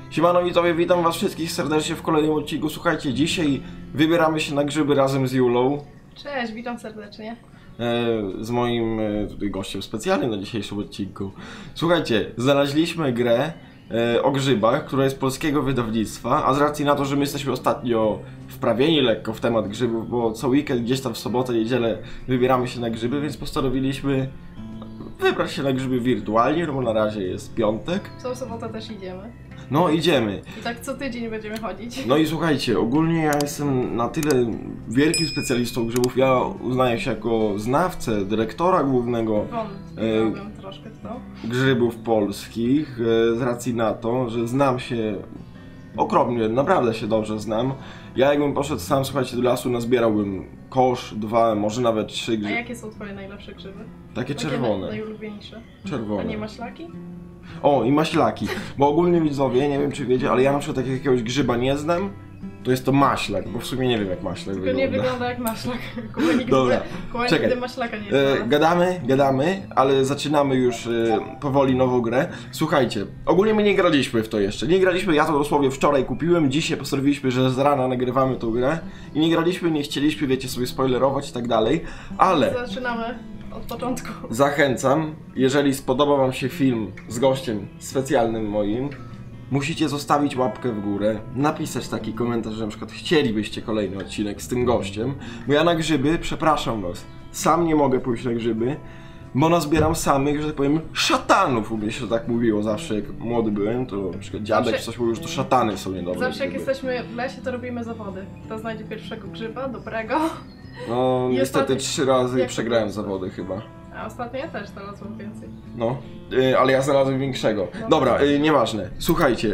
Siemano widzowie, witam was wszystkich serdecznie w kolejnym odcinku. Słuchajcie, dzisiaj wybieramy się na grzyby razem z Julą. Cześć, witam serdecznie. Z moim tutaj gościem specjalnym na dzisiejszym odcinku. Słuchajcie, znaleźliśmy grę o grzybach, która jest polskiego wydawnictwa, a z racji na to, że my jesteśmy ostatnio wprawieni lekko w temat grzybów, bo co weekend gdzieś tam w sobotę, niedzielę wybieramy się na grzyby, więc postanowiliśmy wybrać się na grzyby wirtualnie, no bo na razie jest piątek. W tą sobotę też idziemy. No idziemy. I tak co tydzień będziemy chodzić. No i słuchajcie, ogólnie ja jestem na tyle wielkim specjalistą grzybów, ja uznaję się jako znawcę, dyrektora głównego Wątpiłabym troszkę w to. grzybów polskich, z racji na to, że znam się okropnie, naprawdę się dobrze znam. Ja jakbym poszedł sam, słuchajcie, do lasu, nazbierałbym kosz, 2, może nawet 3 grzyby. A jakie są twoje najlepsze grzyby? Takie czerwone. Najulubieńsze. Czerwone. A nie maślaki? O, i maślaki, bo ogólnie widzowie, nie wiem czy wiecie, ale ja na przykład jak jakiegoś grzyba nie znam, to jest to maślak, bo w sumie nie wiem jak maślak Tylko wygląda. nie wygląda jak maślak. Dobra, czekaj. Nigdy maślaka nie jest. Gadamy, ale zaczynamy już powoli nową grę. Słuchajcie, ogólnie my nie graliśmy w to jeszcze. Nie graliśmy, ja to dosłownie wczoraj kupiłem, dzisiaj postanowiliśmy, że z rana nagrywamy tą grę. I nie graliśmy, nie chcieliśmy, wiecie, sobie spoilerować i tak dalej, ale Zaczynamy od początku. zachęcam, jeżeli spodoba wam się film z gościem specjalnym moim, musicie zostawić łapkę w górę, napisać taki komentarz, że na przykład chcielibyście kolejny odcinek z tym gościem, bo ja na grzyby, przepraszam was, sam nie mogę pójść na grzyby, bo nazbieram samych, że tak powiem, szatanów. U mnie się tak mówiło zawsze, jak młody byłem, to na przykład dziadek Zawsze- coś mówił, że to szatany są niedobre Zawsze jak grzyby. jesteśmy w lesie, to robimy zawody. Kto znajdzie pierwszego grzyba, dobrego. No I niestety ostatnio- 3 razy jak- przegrałem zawody chyba. A ostatnio ja też znalazłam więcej. No, ale ja znalazłem większego. No. Dobra, nieważne. Słuchajcie,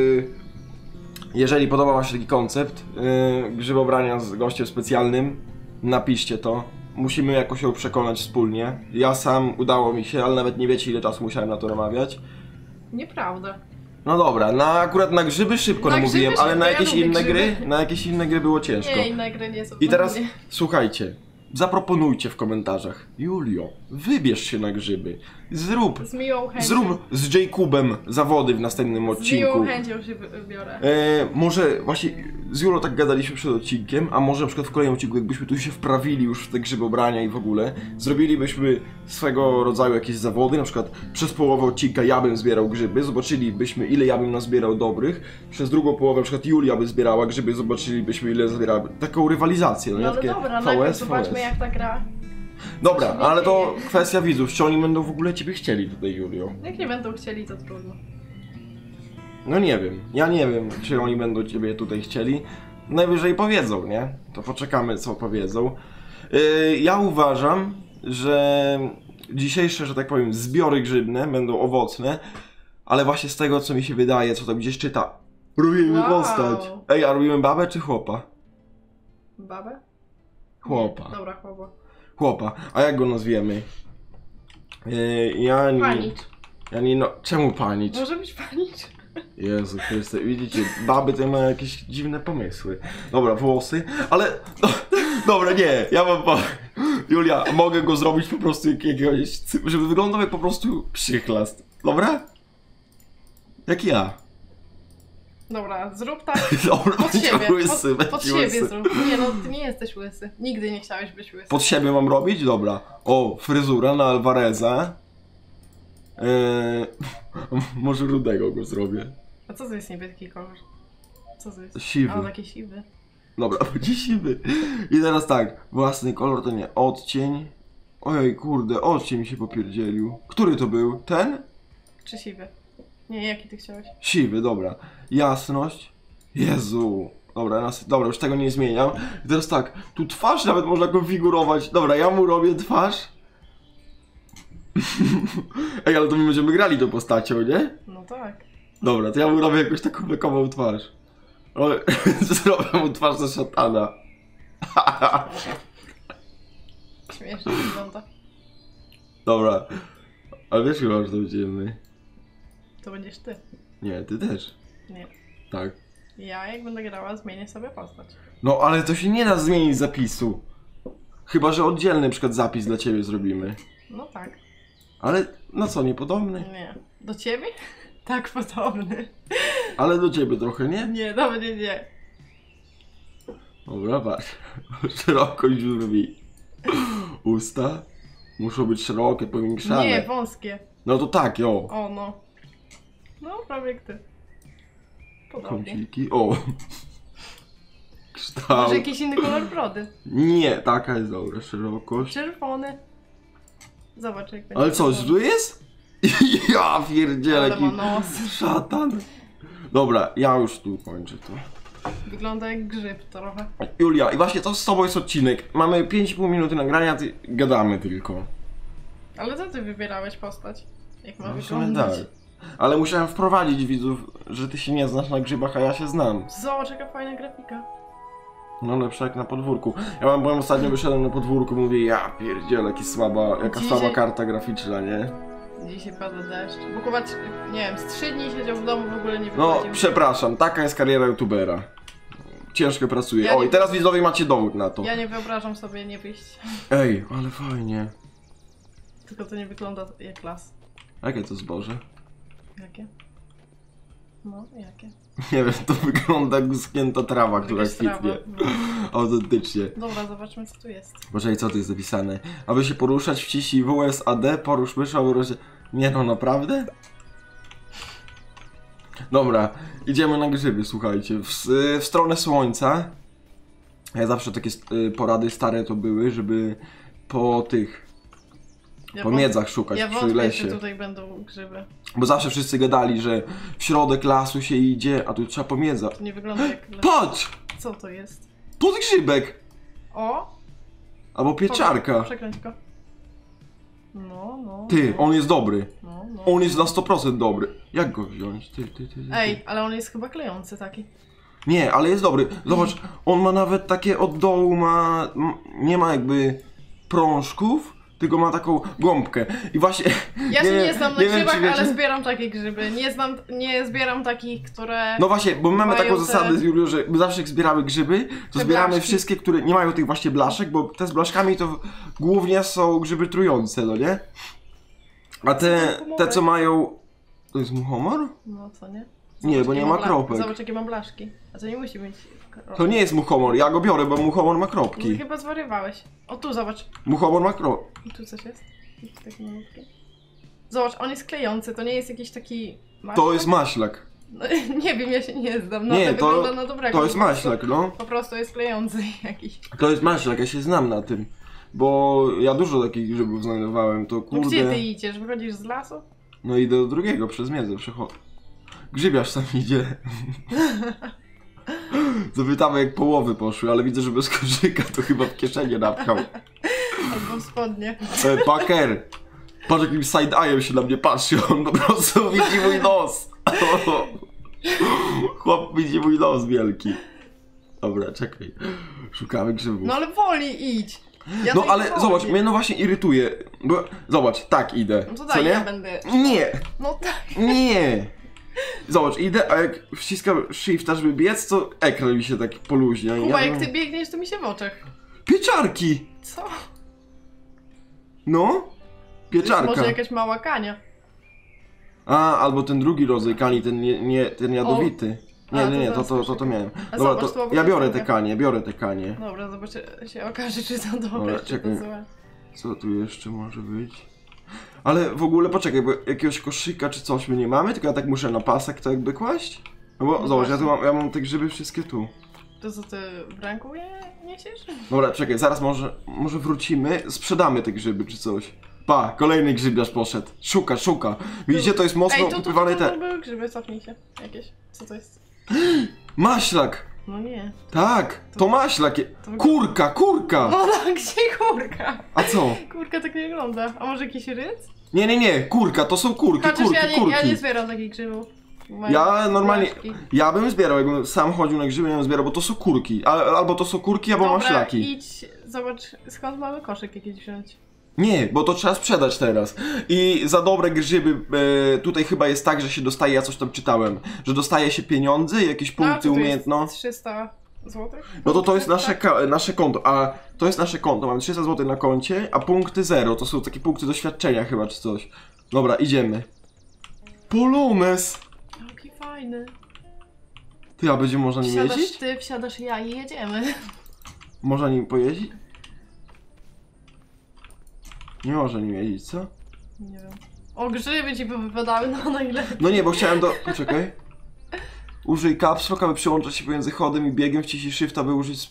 jeżeli podoba wam się taki koncept grzybobrania z gościem specjalnym, napiszcie to. Musimy jakoś się przekonać wspólnie. Ja sam udało mi się, ale nawet nie wiecie ile czasu musiałem na to namawiać. Nieprawda. No dobra, akurat na grzyby szybko Na namówiłem, grzyby ale na szybko, jakieś ja lubię inne gry, grzyby. na jakieś inne gry było ciężko. Nie, inne gry nie są. I teraz Nie. słuchajcie, zaproponujcie w komentarzach. Julio, wybierz się na grzyby. Z miłą chęcią. Zrób z Jacobem zawody w następnym Z odcinku. miłą chęcią się wybiorę. Może właśnie z Julą tak gadaliśmy przed odcinkiem, a może na przykład w kolejnym odcinku, jakbyśmy tu się wprawili już w te grzybobrania i w ogóle, zrobilibyśmy swego rodzaju jakieś zawody, na przykład przez połowę odcinka ja bym zbierał grzyby, zobaczylibyśmy ile ja bym nazbierał dobrych, przez drugą połowę na przykład Julia by zbierała grzyby, zobaczylibyśmy ile zbierała. Taką rywalizację, no nie? No ale Takie dobra, najpierw VS, zobaczmy jak ta gra. Dobra, się nie ale to dzieje. kwestia widzów, czy oni będą w ogóle ciebie chcieli tutaj, Julio? Jak nie będą chcieli, to trudno. No nie wiem, ja nie wiem, czy oni będą ciebie tutaj chcieli. Najwyżej powiedzą, nie? To poczekamy, co powiedzą. Ja uważam, że dzisiejsze, że tak powiem, zbiory grzybne będą owocne, ale właśnie z tego, co mi się wydaje, co tam gdzieś czyta, robimy Wow. postać. Ej, a robimy babę czy chłopa? Babę? Chłopa. Nie. Dobra, chłopa. Chłopa. A jak go nazwiemy? Panicz. Czemu panicz? Może być panicz? Jezu Chryste, widzicie, baby tutaj mają jakieś dziwne pomysły. Dobra, włosy, ale... Dobra, nie, ja wam powiem. Julia, mogę go zrobić po prostu jakiegoś... żeby wyglądał jak po prostu przychlast. Dobra? Jak ja. Dobra, zrób tak Dobra, pod będzie siebie. łysy, Pod będzie siebie łysy. zrób. Nie no, ty nie jesteś łysy. Nigdy nie chciałeś być łysy. Pod siebie mam robić? Dobra. O, fryzura na Alvareza. Może rudego go zrobię. A co to jest niebieski kolor? Co to jest? Siwy. A, taki siwy. Dobra, będzie siwy. I teraz tak, własny kolor to nie, odcień. Ojej, kurde, odcień mi się popierdzielił. Który to był? Ten? Czy siwy? Nie, jaki ty chciałeś? Siwy, dobra. Jasność. Jezu. Dobra, już tego nie zmieniam. I teraz tak, tu twarz nawet można konfigurować. Dobra, ja mu robię twarz. Ej, ale to my będziemy grali tą postacią, nie? No tak. Dobra, to ja mu robię jakąś taką bekową twarz. Ale zrobię mu twarz ze szatana. Śmiesznie wygląda. Dobra. Ale wiesz chyba, że to będzie inny. To będziesz ty. Nie, ty też. Nie. Tak. Ja jak będę grała, zmienię sobie postać. No ale to się nie da zmienić zapisu. Chyba, że oddzielny na przykład zapis dla ciebie zrobimy. No tak. Ale no co, niepodobny? Nie. Do ciebie? Tak, podobny. Ale do ciebie trochę, nie? Nie, do mnie nie. Dobra, patrz. Szerokość żurwi. Usta muszą być szerokie, powiększane. Nie, wąskie. No to tak, jo. O, no. No, prawie jak ty. Podobnie. Kąciki, o. Może Kształt. jakiś inny kolor brody. Nie, taka jest dobra, szerokość. Czerwony. Zobacz jak będzie. Ale co, tu jest? Ja pierdzielę, Ale jaki ma nos. szatan. Dobra, ja już tu kończę to. Wygląda jak grzyb trochę. Julia, i właśnie to z tobą jest odcinek. Mamy 5,5 minuty nagrania, ty gadamy tylko. Ale co ty wybierałeś postać? Jak ma No w sumie wyglądać? tak. Ale musiałem wprowadzić widzów, że ty się nie znasz na grzybach, a ja się znam. Zobacz jaka fajna grafika. No lepsze jak na podwórku. Ja byłem ostatnio, wyszedłem na podwórku, mówię, ja pierdzielę, jaka Dzisiaj- słaba karta graficzna, nie? Dzisiaj pada deszcz. Bo Kuba, nie wiem, z 3 dni siedział w domu, w ogóle nie No, wychodził. przepraszam, taka jest kariera youtubera. Ciężko pracuje. Ja O, nie- i teraz widzowie macie dowód na to. Ja nie wyobrażam sobie nie wyjść. Ej, ale fajnie. Tylko to nie wygląda jak las. Jakie to zboże? Jakie? No, jakie? Nie wiem, to wygląda jak uschnięta trawa, która Jakaś trawa, kwitnie. no. Autentycznie. Dobra, zobaczmy co tu jest. Poczekaj, co tu jest zapisane? Aby się poruszać, wciśnij WSAD, porusz myszą, aby ruszać... Nie no, naprawdę? Dobra, idziemy na grzyby, słuchajcie. W stronę słońca. Ja zawsze takie porady stare to były, żeby po tych... Ja po wąt- miedzach szukać Ja przy wątpię, lesie. że tutaj będą grzyby. Bo zawsze wszyscy gadali, że w środek lasu się idzie, a tu trzeba po miedza. To nie wygląda jak las. Patrz! Co to jest? Podgrzybek! O! Albo pieczarka. Przekręć go. No, no. Ty, no. on jest dobry. No, no. On jest na 100% dobry. Jak go wziąć? Ty. Ej, ale on jest chyba klejący taki. Nie, ale jest dobry. Zobacz, on ma nawet takie od dołu nie ma jakby prążków, tylko ma taką gąbkę. I właśnie... Ja się nie znam na nie wiem, grzybach, czy wiecie- ale zbieram takie grzyby. Nie zbieram takich, które... No właśnie, bo my mamy mają taką te- zasadę z Julią, że my zawsze jak zbieramy grzyby, to Te zbieramy blaszki. wszystkie, które nie mają tych właśnie blaszek, bo te z blaszkami to głównie są grzyby trujące, no nie? A te co mają... To jest muchomor? No co nie? Nie, bo jakie nie mam ma kropek. Zobacz jakie mam blaszki. A to nie musi mieć kropek. To nie jest muchomor, ja go biorę, bo muchomor ma No, kropki. chyba zwariowałeś. O tu zobacz. Muchomor ma kropki. I tu coś jest. Taki malutki. Zobacz, on jest klejący, to nie jest jakiś taki... maślak? To jest maślak. No, nie wiem, ja się nie znam. No, Nie, to to- wygląda na dobrego. To jest po prostu. maślak, no. Po prostu jest klejący jakiś. To jest maślak, ja się znam na tym. Bo ja dużo takich grzybów znajdowałem, to No kurde... gdzie ty idziesz? Wychodzisz z lasu? No i do drugiego, przez miedzę przechodzę. Grzybiarz tam idzie. Zapytamy jak połowy poszły, ale widzę, że bez koszyka to chyba w kieszenie napchał. Albo w spodnie. Packer! Patrz jakim side-eye'em się na mnie patrzy, on po prostu widzi mój nos. Chłop widzi mój nos wielki. Dobra, czekaj. Szukamy grzybów. No ale woli idź. Ja No tutaj ale woli. zobacz, mnie no właśnie irytuje. Bo zobacz, tak idę. No to Co daj, nie? ja będę... Nie! No tak. Nie! Zobacz, idę, a jak wciskam shifta, żeby biec, to ekran mi się tak poluźnia. Kuba, Ja jak bym- ty biegniesz, to mi się w oczach. Pieczarki! Co? No? To jest Pieczarka. może jakaś mała kania. A, albo ten drugi rodzaj kani, ten jadowity. A, Nie, to to zaraz miałem. A Dobra, zobacz, to to ja biorę obrazek. te kanie. Dobra, zobaczy, się okaże, czy to dobre, Dobra, czy czekaj. to złe. Co tu jeszcze może być? Ale w ogóle poczekaj, bo jakiegoś koszyka czy coś my nie mamy, tylko ja tak muszę na pasek to jakby kłaść? No bo No zobacz, właśnie. ja mam te grzyby wszystkie tu. To co ty w ręku je niesiesz? Dobra, czekaj, zaraz może wrócimy, sprzedamy te grzyby czy coś. Pa, kolejny grzybiarz poszedł. Szuka. Widzicie, to jest mocno Ej, ukrywane to te... były grzyby, cofnij się. Jakieś. Co to jest? Maślak! No nie. Tak, to maślak. Kurka! No tak, gdzie kurka? A co? Kurka tak nie wygląda. A może jakiś ryc? Nie, kurka, to są kurki. Chociaż ja nie zbieram takich grzybów. Mają Ja normalnie, blaszki. ja bym zbierał, jakbym sam chodził na grzyby, ja bym zbierał, bo to są kurki. Albo to są kurki, albo Dobra, maślaki. idź, zobacz skąd mamy koszyk jakiś wziąć. Nie, bo to trzeba sprzedać teraz. I za dobre grzyby tutaj chyba jest tak, że się dostaje, ja coś tam czytałem, że dostaje się pieniądze, jakieś punkty umiejętności. 300 złotych? No to jest Tak. nasze konto, a to jest nasze konto, mamy 300 zł na koncie, a punkty 0, to są takie punkty doświadczenia chyba czy coś. Dobra, idziemy. Polones! Jaki fajny. Ty, a będzie można nim Wsiadasz jeździć? ty, wsiadasz ja i jedziemy. Można nim pojeździć? Nie można nim jeździć, co? Nie wiem. O, grzyby ci wypadały, no najlepiej. No nie, bo chciałem do... Poczekaj. Użyj caps lock, aby przełączać się pomiędzy chodem i biegiem, wciśnij shift, aby użyć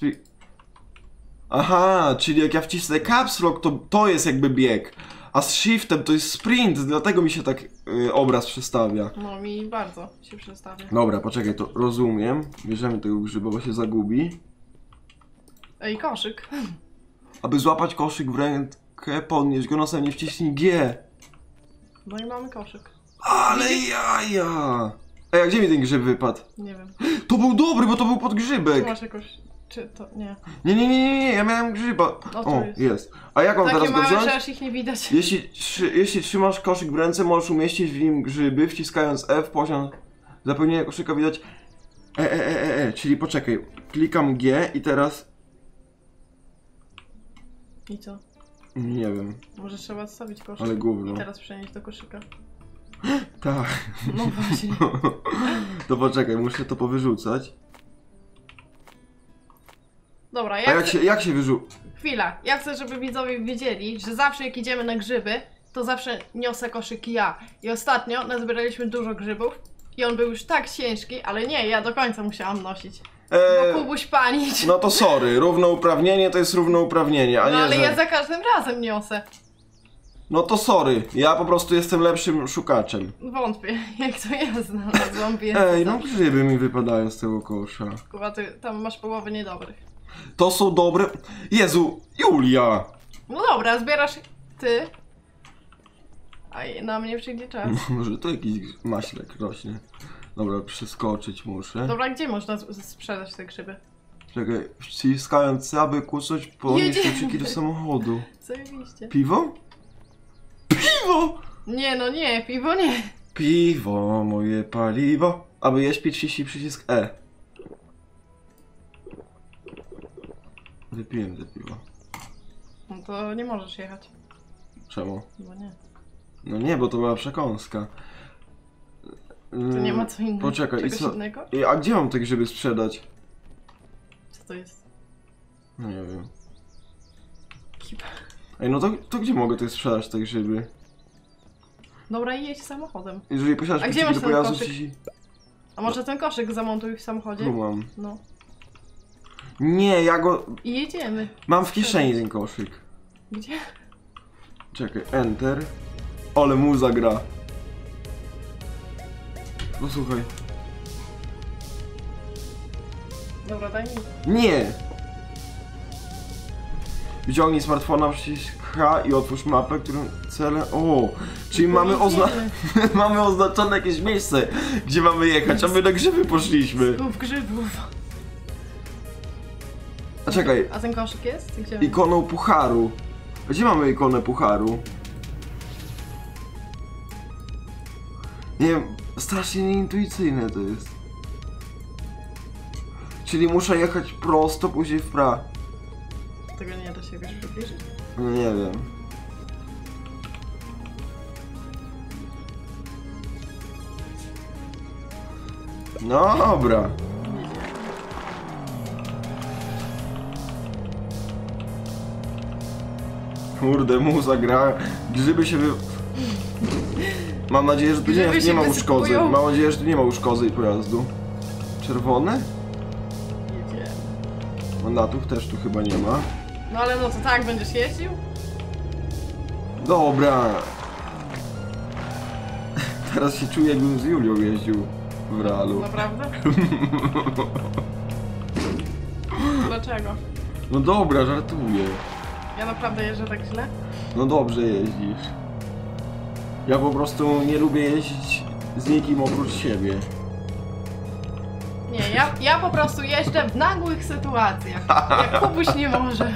Aha, czyli jak ja wcisnę caps lock, to jest jakby bieg. A z shiftem to jest sprint, dlatego mi się tak obraz przestawia. No mi bardzo się przestawia. Dobra, poczekaj, to rozumiem. Bierzemy tego grzyba, bo się zagubi. Ej, koszyk. Aby złapać koszyk w rękę, podnieść go nosem, nie wciśnij G. No i mamy koszyk. Ale jaja! Ej, a gdzie mi ten grzyb wypadł? Nie wiem. To był dobry, bo to był Czy podgrzybek. masz jakoś... Czy to... Nie. Nie, ja miałem grzyba. No to O, jest. jest. A jak mam Takie teraz go małe, wziąć? że aż ich nie widać. Jeśli trzymasz koszyk w ręce, możesz umieścić w nim grzyby, wciskając F, poziom zapełnienia koszyka widać. Czyli poczekaj, klikam G i teraz... I co? Nie wiem, Może trzeba odstawić koszyk ale gówno. i teraz przenieść do koszyka. Tak. No właśnie. To poczekaj, muszę to powyrzucać. Dobra, A ja jak się wyrzuca? Chwila, ja chcę, żeby widzowie wiedzieli, że zawsze jak idziemy na grzyby, to zawsze niosę koszyk ja. I ostatnio nazbieraliśmy dużo grzybów i on był już tak ciężki, ale nie, ja do końca musiałam nosić. Bo Kubuś panić. No to sorry, równouprawnienie to jest równouprawnienie, a No nie, ale że... ja za każdym razem niosę. No to sorry, ja po prostu jestem lepszym szukaczem. Wątpię, jak to ja znalazłam więcej. Ej, no grzyby mi wypadają z tego kosza. Kuba, ty tam masz połowę niedobrych. To są dobre... Jezu, Julia! No dobra, zbierasz ty. A na mnie przyjdzie czas. Może tu jakiś maślek rośnie. Dobra, przeskoczyć muszę. Dobra, gdzie można sprzedać te grzyby? Czekaj, wciskając C, aby kucnąć, podnieść Jedziemy. kluczyki do samochodu. Zajebiście. Piwo? Piwo! Nie, no nie, piwo nie. Piwo, moje paliwo. Aby jeść, pić przycisk E. Wypiłem te piwo. No to nie możesz jechać. Czemu? Bo nie. No nie, bo to była przekąska. To nie ma co innego. Poczekaj, i Czegoś co? innego? A gdzie mam te grzyby sprzedać? Co to jest? No nie wiem. Kipa. Ej, no to gdzie mogę tutaj sprzedać te grzyby? Dobra, i jedź samochodem. Jeżeli posiadasz A gdzie kluczyki masz do ten pojazdu, koszyk? A może ten koszyk zamontuj w samochodzie? Tu mam. No. Nie, ja go... I jedziemy. Mam w kieszeni ten koszyk. Gdzie? Czekaj, enter. Ale muza gra. No słuchaj. Dobra, daj mi. Nie! Wyciągnij smartfona, przycisk H i otwórz mapę, którą cele... O! Czyli mamy, Jedziemy. mamy oznaczone jakieś miejsce, gdzie mamy jechać, a my na grzyby poszliśmy. Skup grzybów. A czekaj, A ten koszyk jest? Gdzie? ikoną pucharu. A gdzie mamy ikonę pucharu? Nie wiem, strasznie nieintuicyjne to jest. Czyli muszę jechać prosto, później w prawo. Tego nie da się jakoś przybliżyć? No nie wiem. No dobra. Kurde, muza gra. Grzyby się Mam nadzieję, że tu Grzyby nie się ma wysypują. uszkodzeń. Mam nadzieję, że tu nie ma uszkodzeń pojazdu. Czerwone? Jedziemy. Mandatów też tu chyba nie ma. No ale no to tak, będziesz jeździł? Dobra. Teraz się czuję, jakbym z Julią jeździł w realu. Naprawdę? Dlaczego? No dobra, żartuję. Ja naprawdę jeżdżę tak źle? No dobrze jeździsz. Ja po prostu nie lubię jeździć z nikim oprócz siebie. Nie, ja po prostu jeżdżę w nagłych sytuacjach. Jak Kubuś nie może.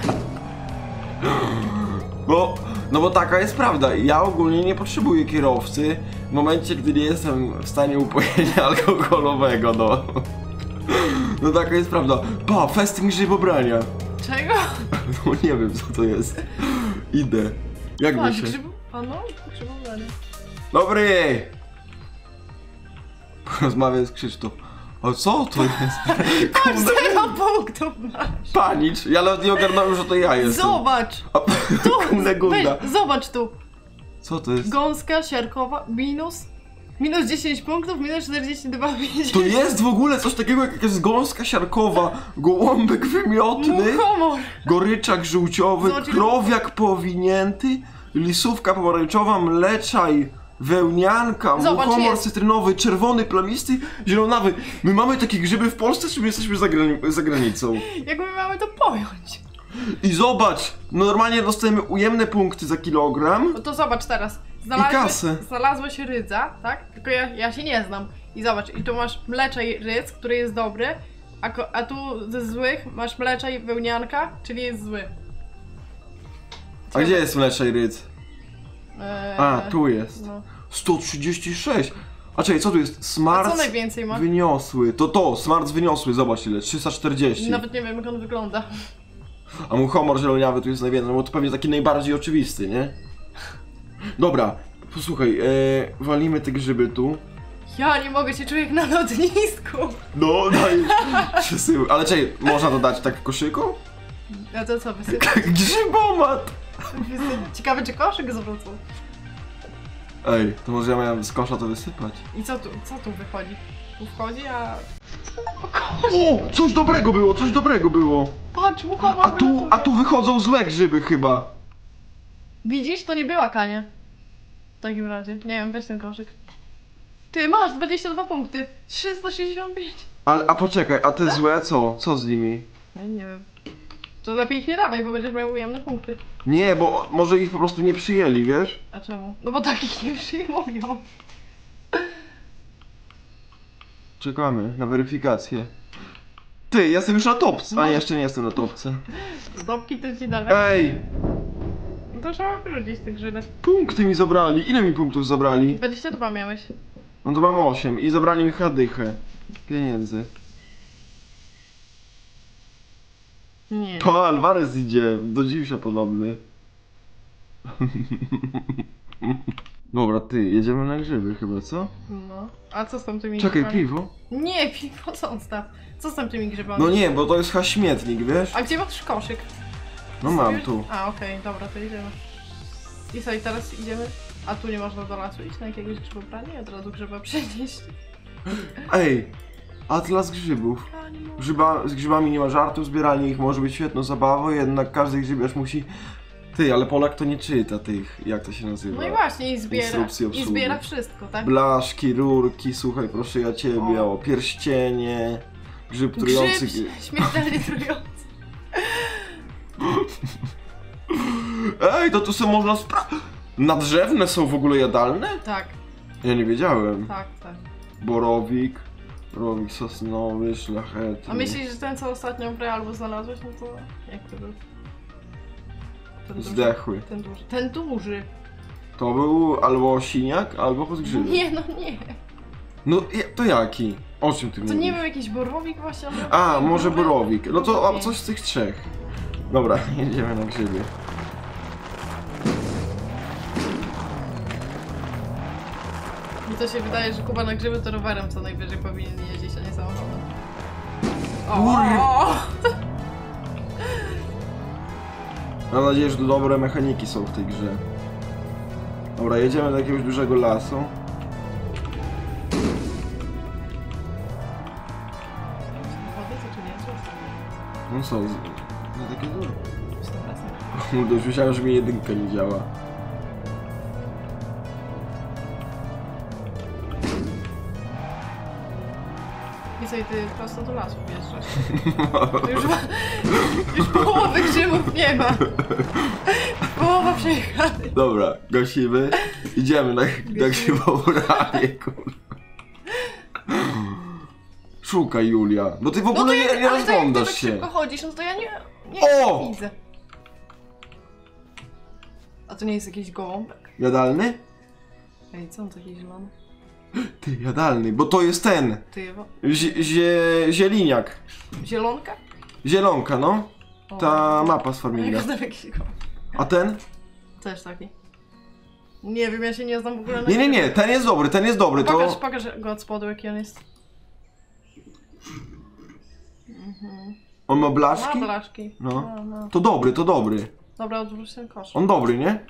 No bo taka jest prawda. Ja ogólnie nie potrzebuję kierowcy w momencie, gdy nie jestem w stanie upojenia alkoholowego, no. No taka jest prawda. Pa, festyn grzybobrania. Czego? No nie wiem co to jest. Idę. Jak Patrz, myślę? A no, grzybobranie. Dobry! Porozmawiaj z Krzysztof. O co to jest? Masz 0 punktów masz. Panicz, ja nawet nie ogarnąłem, że to ja jestem. Zobacz! A, Tu! Kunegunda. Weź, zobacz tu! Co to jest? Gąska siarkowa, minus 10 punktów, minus 42 To jest w ogóle coś takiego jak jakaś gąska siarkowa, gołąbek wymiotny, Muchomor! goryczak żółciowy, Zobacz, krowiak powinięty, lisówka pomarańczowa, mleczaj, wełnianka, Zobacz, muchomor jest. cytrynowy, czerwony, plamisty, zielonawy. My mamy takie grzyby w Polsce, czy my jesteśmy za granicą? Jak my mamy to pojąć? I zobacz, normalnie dostajemy ujemne punkty za kilogram. No to zobacz teraz. kasę. Znalazłeś rydza, tak? Tylko ja się nie znam. I zobacz, i tu masz mleczaj rydz, który jest dobry, a tu ze złych masz mleczaj wełnianka, czyli jest zły. A gdzie jest mleczaj rydz? A, tu jest. No. 136. A czekaj, co tu jest? A Smart co najwięcej ma? wyniosły. To, smart wyniosły, zobacz ile, 340. Nawet nie wiem, jak on wygląda. A muchomor zieloniawy tu jest najwięcej, no bo to pewnie taki najbardziej oczywisty, nie? Dobra, posłuchaj, walimy te grzyby tu. Ja nie mogę się czuć jak na lotnisku. No, daj. Przesyły. Ale czekaj, można to dać tak w koszyku? A to co, wysypać? Grzybomat! Ciekawe, czy koszyk zwrócą. Ej, to może ja miałem z kosza to wysypać. I co tu wychodzi? Tu wchodzi, a... O, coś dobrego było, coś dobrego było. Patrz, muchomor A tu wychodzą złe grzyby chyba. Widzisz? To nie była Kania. W takim razie. Nie wiem, weź ten koszyk. Ty masz 22 punkty. 365. A poczekaj, a te złe co? Co z nimi? Ja nie wiem. To lepiej ich nie dawaj, bo będziesz miał ujemne punkty. Nie, bo może ich po prostu nie przyjęli, wiesz? A czemu? No bo takich nie przyjmują. Czekamy na weryfikację. Ty, jestem już na topce. A nie, jeszcze nie jestem na topce. Zdobki to ci dalej. Ej, No to trzeba wyrzucić tych grzybek. punkty mi zabrali. Ile mi punktów zabrali? 22 miałeś. No to mam 8 i zabrali mi chadychę pieniędzy. Nie. To Alvarez idzie, do dziwsia podobny. Dobra, ty, jedziemy na grzyby chyba, co? No. A co z tamtymi Czekaj, grzybami? piwo? Nie, piwo zostaw. Co z tamtymi grzybami? No nie, bo to jest chyba śmietnik, wiesz? A gdzie masz koszyk? No mam tu. A, okej, dobra, to idziemy. I co, i teraz idziemy? A tu nie można do lasu iść na jakiegoś grzybobrania i od razu grzyba przenieść. Ej, atlas grzybów. Z grzybami nie ma żartu, zbieranie ich może być świetną zabawą, jednak każdy grzybiarz musi... Ty, ale Polak to nie czyta tych, jak to się nazywa. No i właśnie, Instrukcji i obsługi. zbiera wszystko, tak? Blaszki, rurki, słuchaj, proszę ja ciebie, o pierścienie, grzyb trujący... Grzyb śmiertelnie trujący. Ej, to tu są można Nadrzewne są w ogóle jadalne? Tak, Ja nie wiedziałem. tak, tak. Borowik, borowik sosnowy, szlachetny. A myślisz, że ten co ostatnio w realu znalazłeś, no to jak to był? Ten duży. Zdechły. Ten duży. Ten duży. To był albo siniak, albo podgrzyby. Nie, no nie. No to jaki? O czym ty To mówisz? nie wiem, jakiś borowik właśnie? A, może borowik. No to Nie. coś z tych trzech. Dobra, jedziemy na grzyby. Mi to się wydaje, że Kuba na grzyby to rowerem co najwyżej powinien jeździć, a nie samochodem. O! Mam nadzieję, że to dobre mechaniki są w tej grze. Dobra, jedziemy do jakiegoś dużego lasu. Samochody to czy nie? No co, no takie duże. 100%. Kurde, już myślałem, że mi jedynka nie działa. I co, i ty prosto do lasu wjeżdżasz? Już połowy grzybów nie ma. Połowa przejechana. Dobra, gasimy. Idziemy na grzybobranie, kurwa. Szukaj, Julia, bo ty w ogóle nie ale to jak ty rozglądasz tak się. szybko chodzisz, no to ja nie O! widzę. A to nie jest jakiś gołąbek? Jadalny? Ej, co on taki zielony? Ty, jadalny, bo to jest ten. Ty, Zieliniak. zielonka? Zielonka, no. O. Ta mapa z Jak Farminga. znam jakiś gołąbek. A ten? Też taki. Nie wiem, ja się nie znam w ogóle na Nie, ten jest dobry, Pokaż, to... pokaż go od spodu, jaki on jest. On ma blaszki? Ma blaszki. No. No. To dobry, to dobry. Dobra, odwróć ten kosz. On dobry, nie?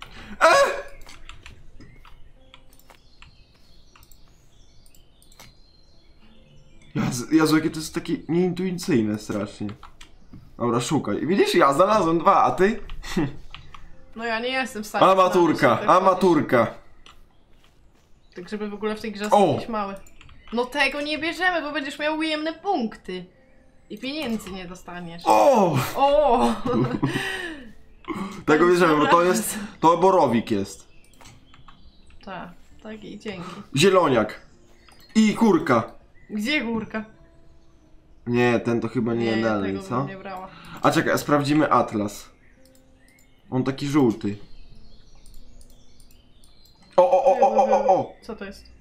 Jezu, jakie to jest takie nieintuicyjne strasznie. Dobra, szukaj. Widzisz, ja znalazłem 2, a ty? No ja nie jestem w stanie. Amaturka, znaleźć amaturka. tak, żeby w ogóle w tej grze O! są jakieś małe. No tego nie bierzemy, bo będziesz miał ujemne punkty. I pieniędzy nie dostaniesz. O! O! Tego bierzemy, bo to jest... To borowik jest. Tak, taki, dzięki. Zieloniak. I kurka. Gdzie górka? Nie, ten to chyba nie ja jadalny, tego co? bym nie brała. A czekaj, sprawdzimy atlas. On taki żółty. O! Co to jest?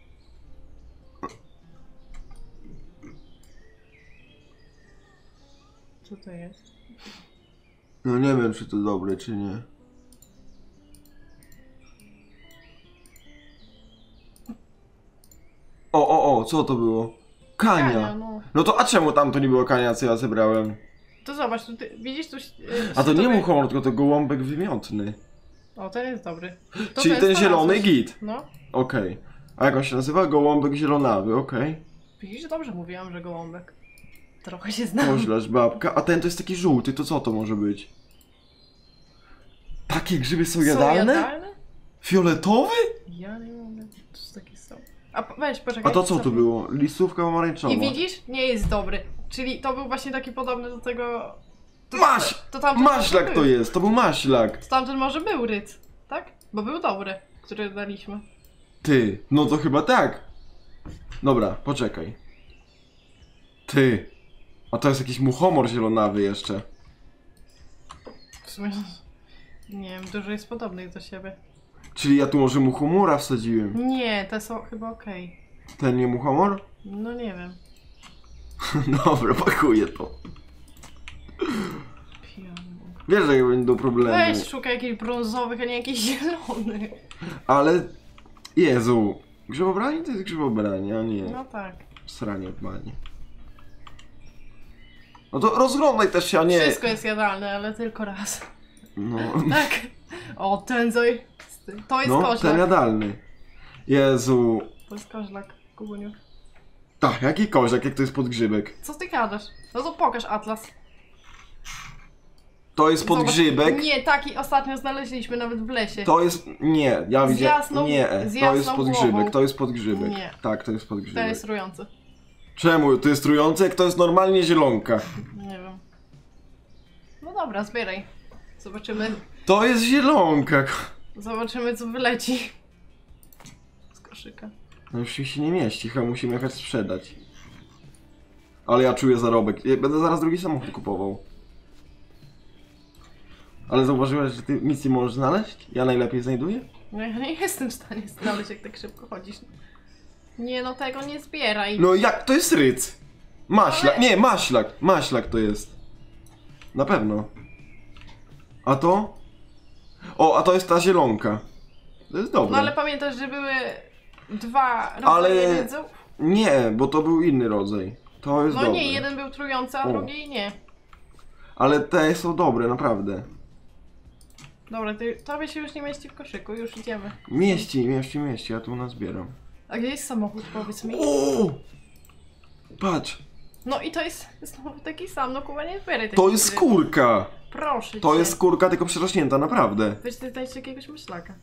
Co to jest? No nie wiem, czy to dobre, czy nie. O, co to było? Kania. No. No to a czemu tam to nie było kania, co ja zebrałem? To zobacz, tu widzisz tu... A to nie muchomor, tylko to gołąbek wymiotny. O, ten jest dobry. To Czyli ten zielony git. No. Okej. A jak on się nazywa? Gołąbek zielonawy, okej. Widzisz, dobrze mówiłam, że gołąbek. Trochę się znam. Poźlasz babka. A ten to jest taki żółty, to co to może być? Takie grzyby są jadalne? Fioletowy? Ja nie mogę. To jest takie są. A weź, poczekaj. A to co to było? Listówka pomarańczowa. I widzisz? Nie jest dobry. Czyli to był właśnie taki podobny do tego... To Maślak może to był. jest, to był maślak. To tamten może był ryc, tak? Bo był dobry, który daliśmy. Ty, no to chyba tak. Dobra, poczekaj. Ty. A to jest jakiś muchomor zielonawy jeszcze. W sumie... Nie wiem, dużo jest podobnych do siebie. Czyli ja tu może muchomora wsadziłem. Nie, te są chyba okej. Ten nie muchomor? No nie wiem. Dobra, pakuję to. Pijany. Wiesz, że będą problemy. Weź, szukaj jakichś brązowych, a nie jakichś zielonych. Ale... Jezu. Grzybobranie to jest grzybobranie, a nie No tak. sranie w banie. No to rozglądaj też się, a nie... Wszystko jest jadalne, ale tylko raz. No, Tak. O, ten zoj. To jest no koźlak. ten jadalny. Jezu. To jest koźlak, Kubuniu. Tak, jaki koźlak, jak to jest podgrzybek? Co ty gadasz? No to pokaż atlas. To jest Zobacz. podgrzybek. Nie, taki ostatnio znaleźliśmy nawet w lesie. To jest... Nie, ja Z widziałem... jasną- Nie, z to jasną jest podgrzybek, głową. to jest podgrzybek. Nie. Tak, to jest Ten podgrzybek. jest trujący. Czemu? To jest trujące, jak to jest normalnie zielonka. Nie wiem. No dobra, zbieraj. Zobaczymy. To jest zielonka. Zobaczymy, co wyleci. Z koszyka. No już się nie mieści, chyba musimy jechać sprzedać. Ale ja czuję zarobek. Ja będę zaraz drugi samochód kupował. Ale zauważyłeś, że ty nic nie możesz znaleźć? Ja najlepiej znajduję? No ja nie jestem w stanie znaleźć, jak tak szybko chodzisz. Nie, no tego nie zbieraj. No jak? To jest ryc. Maślak. Ale- Nie, maślak. Maślak to jest. Na pewno. A to? O, a to jest ta zielonka. To jest dobre. No ale pamiętasz, że były dwa rodzaje Ale- międzów? Nie, bo to był inny rodzaj. To jest No dobre. nie, jeden był trujący, a O. drugi nie. Ale te są dobre, naprawdę. Dobra, tobie się już nie mieści w koszyku, już idziemy. Mieści, ja tu nazbieram. A gdzie jest samochód, powiedz mi? O! Patrz, No i to jest znowu taki sam, no Kuba, nie zbieraj to takich jest grzybów. skórka. Proszę To cię. jest skórka, tylko przerośnięta, naprawdę. Weź ty dajcie jakiegoś myślaka.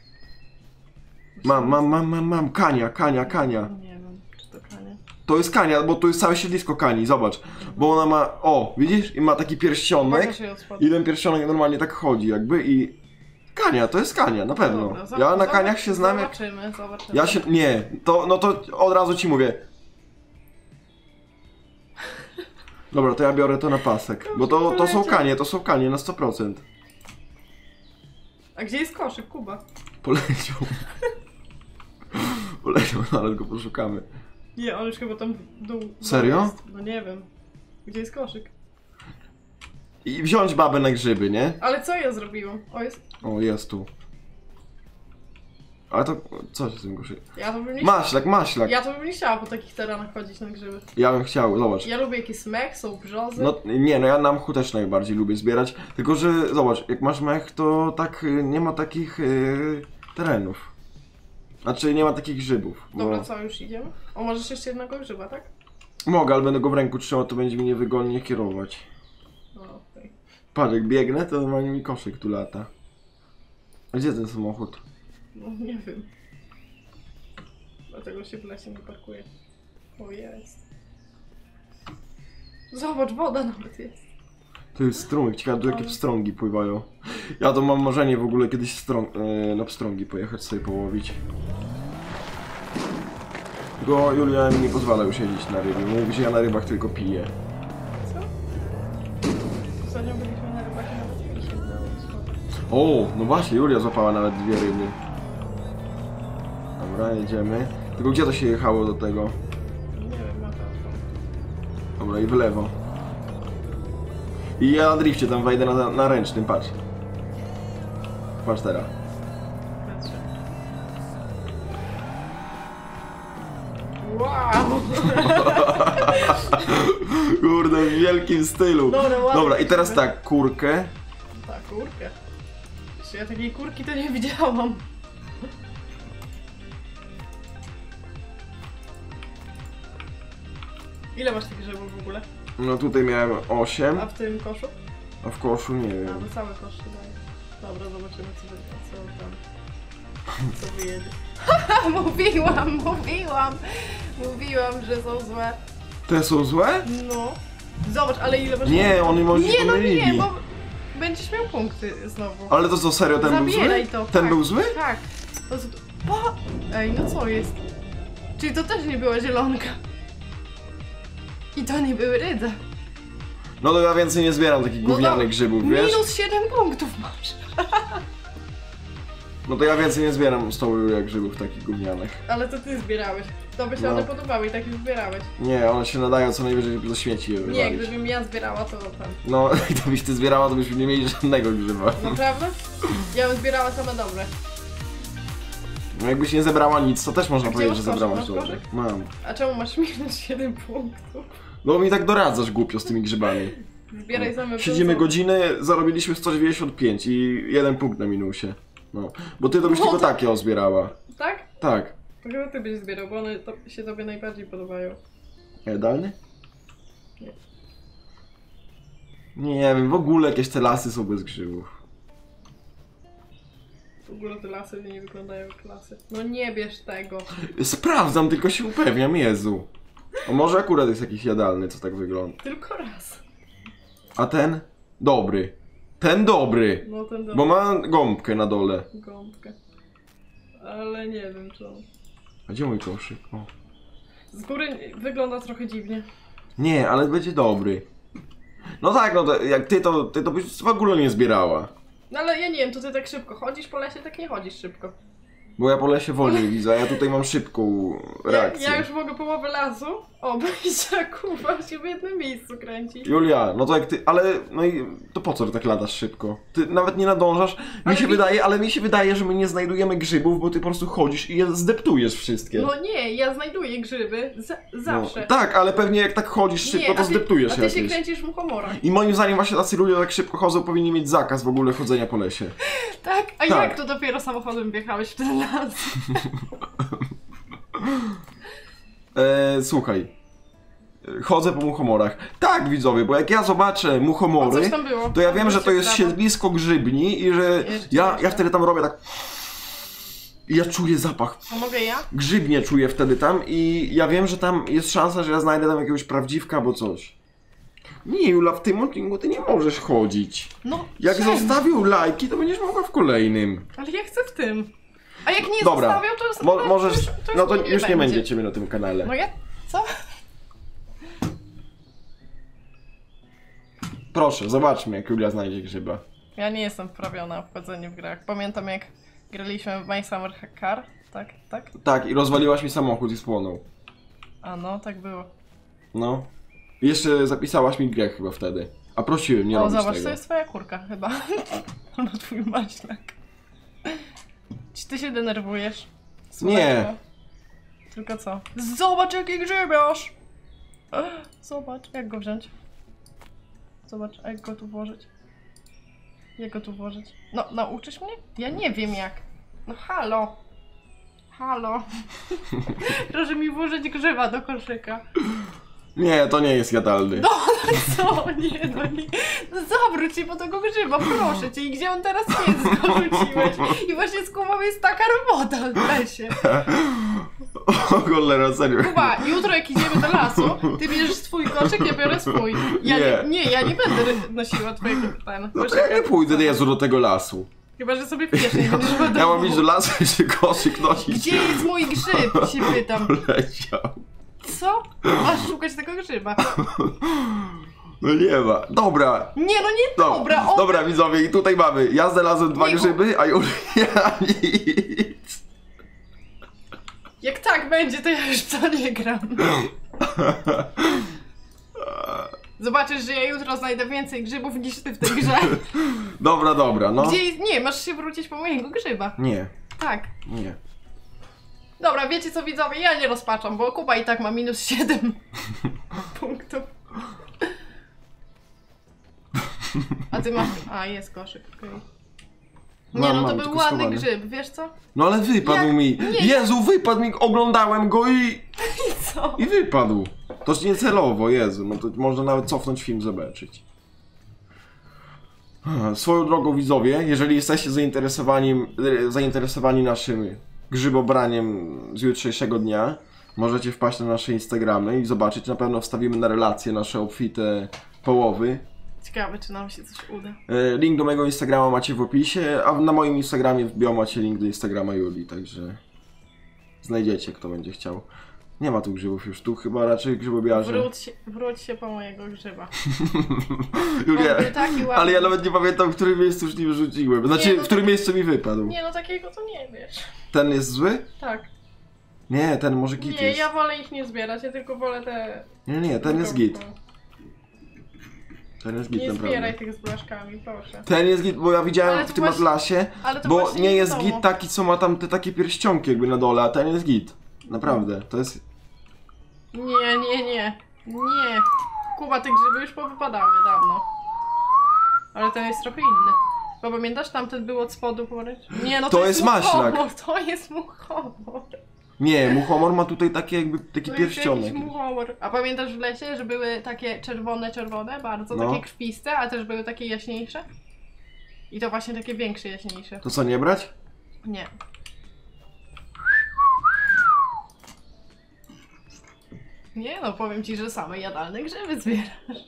Mam, kania. Nie wiem, czy to kania. To jest kania, bo tu jest całe siedlisko kani, zobacz. Bo ona ma, o, widzisz? I ma taki pierścionek. Pokaż jej od spodu. I ten pierścionek normalnie tak chodzi jakby i... Kania, to jest kania, na pewno. Dobra, Ja na kaniach się znam jak... Zobaczymy. Ja się, nie, no to od razu ci mówię. Dobra, to ja biorę to na pasek, bo to są kanie na 100%. A gdzie jest koszyk, Kuba? Poleciał. Poleciał, no ale go poszukamy. Nie, on już chyba tam w dół. Serio? Jest. No nie wiem. Gdzie jest koszyk? I wziąć babę na grzyby, nie? Ale co ja zrobiłam? O, jest. O, jest tu. Ale to... co się z tym gorzy? Ja to bym nie Maślak. Ja to bym nie chciała po takich terenach chodzić na grzyby. Ja bym chciał, zobacz. Ja lubię jakiś mech, są brzozy. No nie, no ja na mchu też najbardziej lubię zbierać. Tylko że zobacz, jak masz mech, to tak nie ma takich terenów. Znaczy nie ma takich grzybów. Dobra, co, już idziemy? O, możesz jeszcze jednego grzyba, tak? Mogę, ale będę go w ręku trzymał, to będzie mi niewygodnie kierować. No, okej. Patrz, jak biegnę, to normalnie mi koszyk tu lata. A gdzie ten samochód? No, nie wiem. Dlatego się w lesie nie parkuje. O, jest. Zobacz, woda nawet jest. To jest strumyk, ciekawe, tu jakie pstrągi pływają. Ja to mam marzenie w ogóle kiedyś na pstrągi pojechać sobie połowić. Tylko Julia mi nie pozwala już siedzieć na rybie, mówi, że ja na rybach tylko piję. Co? Ostatnio byliśmy na rybach i nawet mi się udało. O, no właśnie, Julia złapała nawet 2 ryby. Dobra, jedziemy. Tylko gdzie to się jechało do tego? Nie wiem, ma tam. Dobra, i w lewo. I ja na drifcie tam wejdę na ręcznym, patrz. Patrz teraz. Patrzę. Wow! Kurde, w wielkim stylu. Dobra, Dobra, i teraz tak, kurkę. Tak, kurkę. Jeszcze ja takiej kurki to nie widziałam. Ile masz tych grzybów w ogóle? No tutaj miałem 8, A w tym koszu? a w koszu nie A, wiem. to cały kosz się daje. Dobra, zobaczymy co wyjedzie. Mówiłam, że są złe. Te są złe? No. Zobacz, ale ile masz... Nie, oni może się Nie, no pomylili. nie, bo będziesz miał punkty znowu. Ale to co, serio, ten był Zabieraj zły? to. Ten tak, był zły? Tak. To z... Ej, no co jest? Czyli to też nie była zielonka. I to nie były rydze. No to ja więcej nie zbieram takich gównianych grzybów, wiesz? Minus 7 punktów masz. No to ja więcej nie zbieram z tą jak grzybów takich gównianych. Ale to ty zbierałeś. To by się No. one podobały i takich zbierałeś. Nie, one się nadają co najwyżej do śmieci je Nie, wywalić. gdybym ja zbierała, to tam. No, to byś ty zbierała, to byśmy nie mieli żadnego grzyba. Naprawdę? Ja bym zbierała same dobre. No jakbyś nie zebrała nic, to też można A gdzie powiedzieć, że masz zebrałaś koszyk? Masz dobrze. koszyk? Mam. A czemu masz minus 7 punktów? No bo mi tak doradzasz głupio z tymi grzybami. Zbieraj same Siedzimy brązowe. godzinę, zarobiliśmy 195 i 1 punkt na minusie. No. Bo ty to byś No tylko to- takie ozbierała. Tak? Tak. To chyba ty byś zbierał, bo one się tobie najbardziej podobają. Jadalny? Nie. Nie wiem, w ogóle jakieś te lasy są bez grzybów. W ogóle te lasy nie wyglądają jak lasy. No nie bierz tego. Sprawdzam, tylko się upewniam, Jezu. O może akurat jest jakiś jadalny, co tak wygląda. Tylko raz. A ten? Dobry. Ten dobry. No ten Bo ma gąbkę na dole. gąbkę. Ale nie wiem czy on... A gdzie mój koszyk? O. Z góry wygląda trochę dziwnie. Nie, ale będzie dobry. No tak, no to jak ty to byś w ogóle nie zbierała. No ale ja nie wiem, to ty tak szybko chodzisz po lesie, tak nie chodzisz szybko. Bo ja po lesie wolniej widzę, a ja tutaj mam szybką reakcję. Ja już mogę połowę lasu obejść, a kuwa się w jednym miejscu kręci. Julia, no to jak ty, ale no i to po co ty tak latasz szybko? Ty nawet nie nadążasz. Mi się wydaje, że my nie znajdujemy grzybów, bo ty po prostu chodzisz i je zdeptujesz wszystkie. No nie, ja znajduję grzyby zawsze. No, tak, ale pewnie jak tak chodzisz szybko, to zdeptujesz a ty jakieś. się kręcisz w muchomorach. I moim zdaniem właśnie tacy ludzie tak szybko chodzą, powinni mieć zakaz w ogóle chodzenia po lesie. Tak? A Tak. jak to dopiero samochodem wjechałeś w ten las? Słuchaj. Chodzę po muchomorach. Tak, widzowie, bo jak ja zobaczę O, muchomory, coś tam było. to ja wiem, że to jest Prawo. siedlisko grzybni i że ja wtedy tam robię tak. I ja czuję zapach. A mogę ja? Grzybnie czuję wtedy tam i ja wiem, że tam jest szansa, że ja znajdę tam jakiegoś prawdziwka albo coś. Nie, Jula, w tym odcinku ty nie możesz chodzić. No, Jak czemu? zostawił lajki, to będziesz mogła w kolejnym. Ale ja chcę w tym. A jak nie Dobra, zostawiał, to... możesz. No to mnie już nie będzie ciebie na tym kanale. No ja? Co? Proszę, zobaczmy, jak Julia znajdzie grzyba. Ja nie jestem wprawiona w wchodzenie w grach. Pamiętam jak graliśmy w My Summer Car. Tak, tak? Tak, i rozwaliłaś mi samochód i spłonął. A no, tak było. No. I jeszcze zapisałaś mi grę chyba wtedy. A prosiłem, nie O, robić zobacz, tego. to jest twoja kurka chyba. Albo twój maślak. Czy ty się denerwujesz? Nie. Tylko co? Zobacz jaki grzybiarz! Zobacz, jak go wziąć? Zobacz, a jak go tu włożyć? Jak go tu włożyć? No, nauczysz mnie? Ja nie wiem jak. No halo. Halo. Proszę mi włożyć grzyba do koszyka. Nie, to nie jest jadalny. No co? Nie, no nie. No zawróć się po tego grzyba, proszę cię. I gdzie on teraz jest? Dorzuciłeś. I właśnie z Kubą jest taka robota w lesie. O cholera, serio. Kuba, jutro jak idziemy do lasu, ty bierzesz swój koszyk, ja biorę swój. Ja ja nie będę nosiła twojego ten. No to ja nie pójdę, Jezu, do tego lasu. Chyba, że sobie w kieszeni będziesz ładował. Ja mam iść do lasu i się koszyk nosić. Gdzie jest mój grzyb? Się pytam. Leciał. Co? Masz szukać tego grzyba. No nie ma. Dobra. Nie, no nie dobra. Dobra, widzowie, i tutaj mamy. Ja znalazłem 2 grzyby, a Julia nic. Jak tak będzie, to ja już to nie gram. Zobaczysz, że ja jutro znajdę więcej grzybów niż ty w tej grze. Dobra, no. Nie, masz się wrócić po mojego grzyba. Nie. Tak. Nie. Dobra, wiecie co widzowie, ja nie rozpaczam, bo Kuba i tak ma -7 punktów. A ty masz... A, jest koszyk, okej. Nie, no to Mam, był tylko ładny schowany. grzyb, wiesz co? No ale wypadł mi. Nie. Jezu, wypadł mi, oglądałem go i Co? wypadł. To nie celowo, Jezu, no to można nawet cofnąć film, zobaczyć. Swoją drogą, widzowie, jeżeli jesteście zainteresowani naszym grzybobraniem z jutrzejszego dnia, możecie wpaść na nasze Instagramy i zobaczyć, na pewno wstawimy na relacje nasze obfite połowy. Ciekawe, czy nam się coś uda. Link do mojego Instagrama macie w opisie, a na moim Instagramie w bio macie link do Instagrama Julii, także znajdziecie, kto będzie chciał. Nie ma tu grzybów już, tu chyba raczej grzybobiarze. Wróć się po mojego grzyba. Julia, On był taki ładny. ale ja nawet nie pamiętam, w którym miejscu już nim rzuciłem. Znaczy, Nie, no w którym tak- miejscu mi wypadł. Nie, no takiego to nie wiesz. Ten jest zły? Tak. Nie, ten może git Nie, jest. ja wolę ich nie zbierać, ja tylko wolę te... Nie, ten jest git. Ten jest git, Nie naprawdę. zbieraj tych z blaszkami, proszę. Ten jest git, bo ja widziałem Ale w to tym właśnie- atlasie, ale to bo właśnie nie nie jest wiadomo. git taki, co ma tam te takie pierścionki jakby na dole, a ten jest git. Naprawdę, to jest... Nie. Kuba, te grzyby już powypadały dawno. Ale ten jest trochę inny. Bo pamiętasz, tamten był od spodu porycz? Nie, no To jest maślak. muchomor, to jest muchomor. Nie, muchomor ma tutaj takie jakby, taki To jest pierścionek. jakiś muchomor. A pamiętasz w lesie, że były takie czerwone, bardzo, No. takie krwiste, a też były takie jaśniejsze? I to właśnie takie większe, jaśniejsze. To co, nie brać? Nie. Nie no, powiem ci, że same jadalne grzyby zbierasz.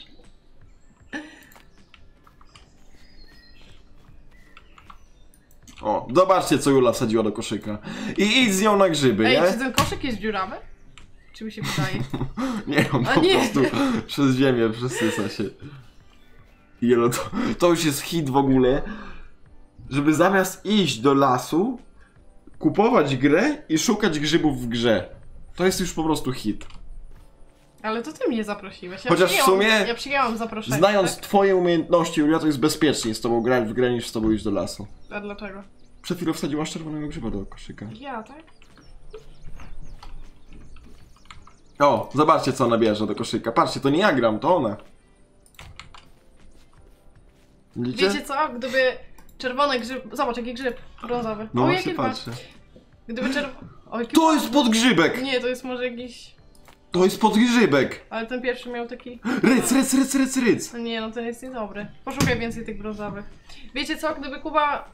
O, zobaczcie, co Jula wsadziła do koszyka. I idź z nią na grzyby, Ej, nie? czy ten koszyk jest dziurawy? Czy mi się wydaje? Nie, on A po nie. prostu przez ziemię przesysa się. Jelo, to już jest hit w ogóle, żeby zamiast iść do lasu, kupować grę i szukać grzybów w grze. To jest już po prostu hit. Ale to ty mnie zaprosiłeś. Chociaż w sumie, Ja przyjęłam zaproszenie. Znając Tak? twoje umiejętności, Julia, to jest bezpieczniej z tobą grać w grę niż z tobą iść do lasu. A dlaczego? Przed chwilą wsadziłaś czerwonego grzyba do koszyka. Ja, tak? O, zobaczcie, co ona bierze do koszyka. Patrzcie, to nie ja gram, to ona. Widzicie? Wiecie co? Gdyby czerwony grzyb... Zobacz, jaki grzyb brązowy. No o, właśnie jaki dwa. patrzę. Gdyby czerwony... To jest podgrzybek! Nie, to jest może jakiś... To jest podgrzybek! Ale ten pierwszy miał taki... Ryc! No nie, no ten jest niedobry. Poszukaj więcej tych brązowych. Wiecie co? Gdyby Kuba...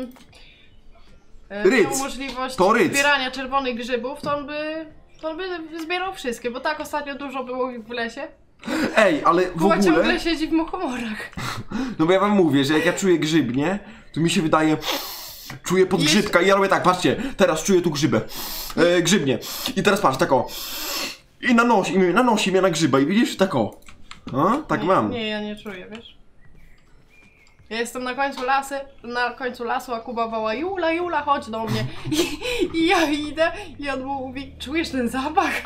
Ryc. miał możliwość To ryc. zbierania czerwonych grzybów, to on by zbierał wszystkie, bo tak ostatnio dużo było ich w lesie. Ej, ale w Kuba ogóle... ciągle siedzi w muchomorach. No bo ja wam mówię, że jak ja czuję grzybnie, to mi się wydaje... Czuję podgrzybka i ja robię tak, patrzcie, teraz czuję tu grzybę. Grzybnie. I teraz patrz, tak o. I nanosi mnie na grzyba i widzisz, tak o. A? Tak nie, mam. Nie, ja nie czuję, wiesz? Ja jestem na końcu lasu, a Kuba woła: Jula, chodź do mnie. I ja idę i on mówi: czujesz ten zapach?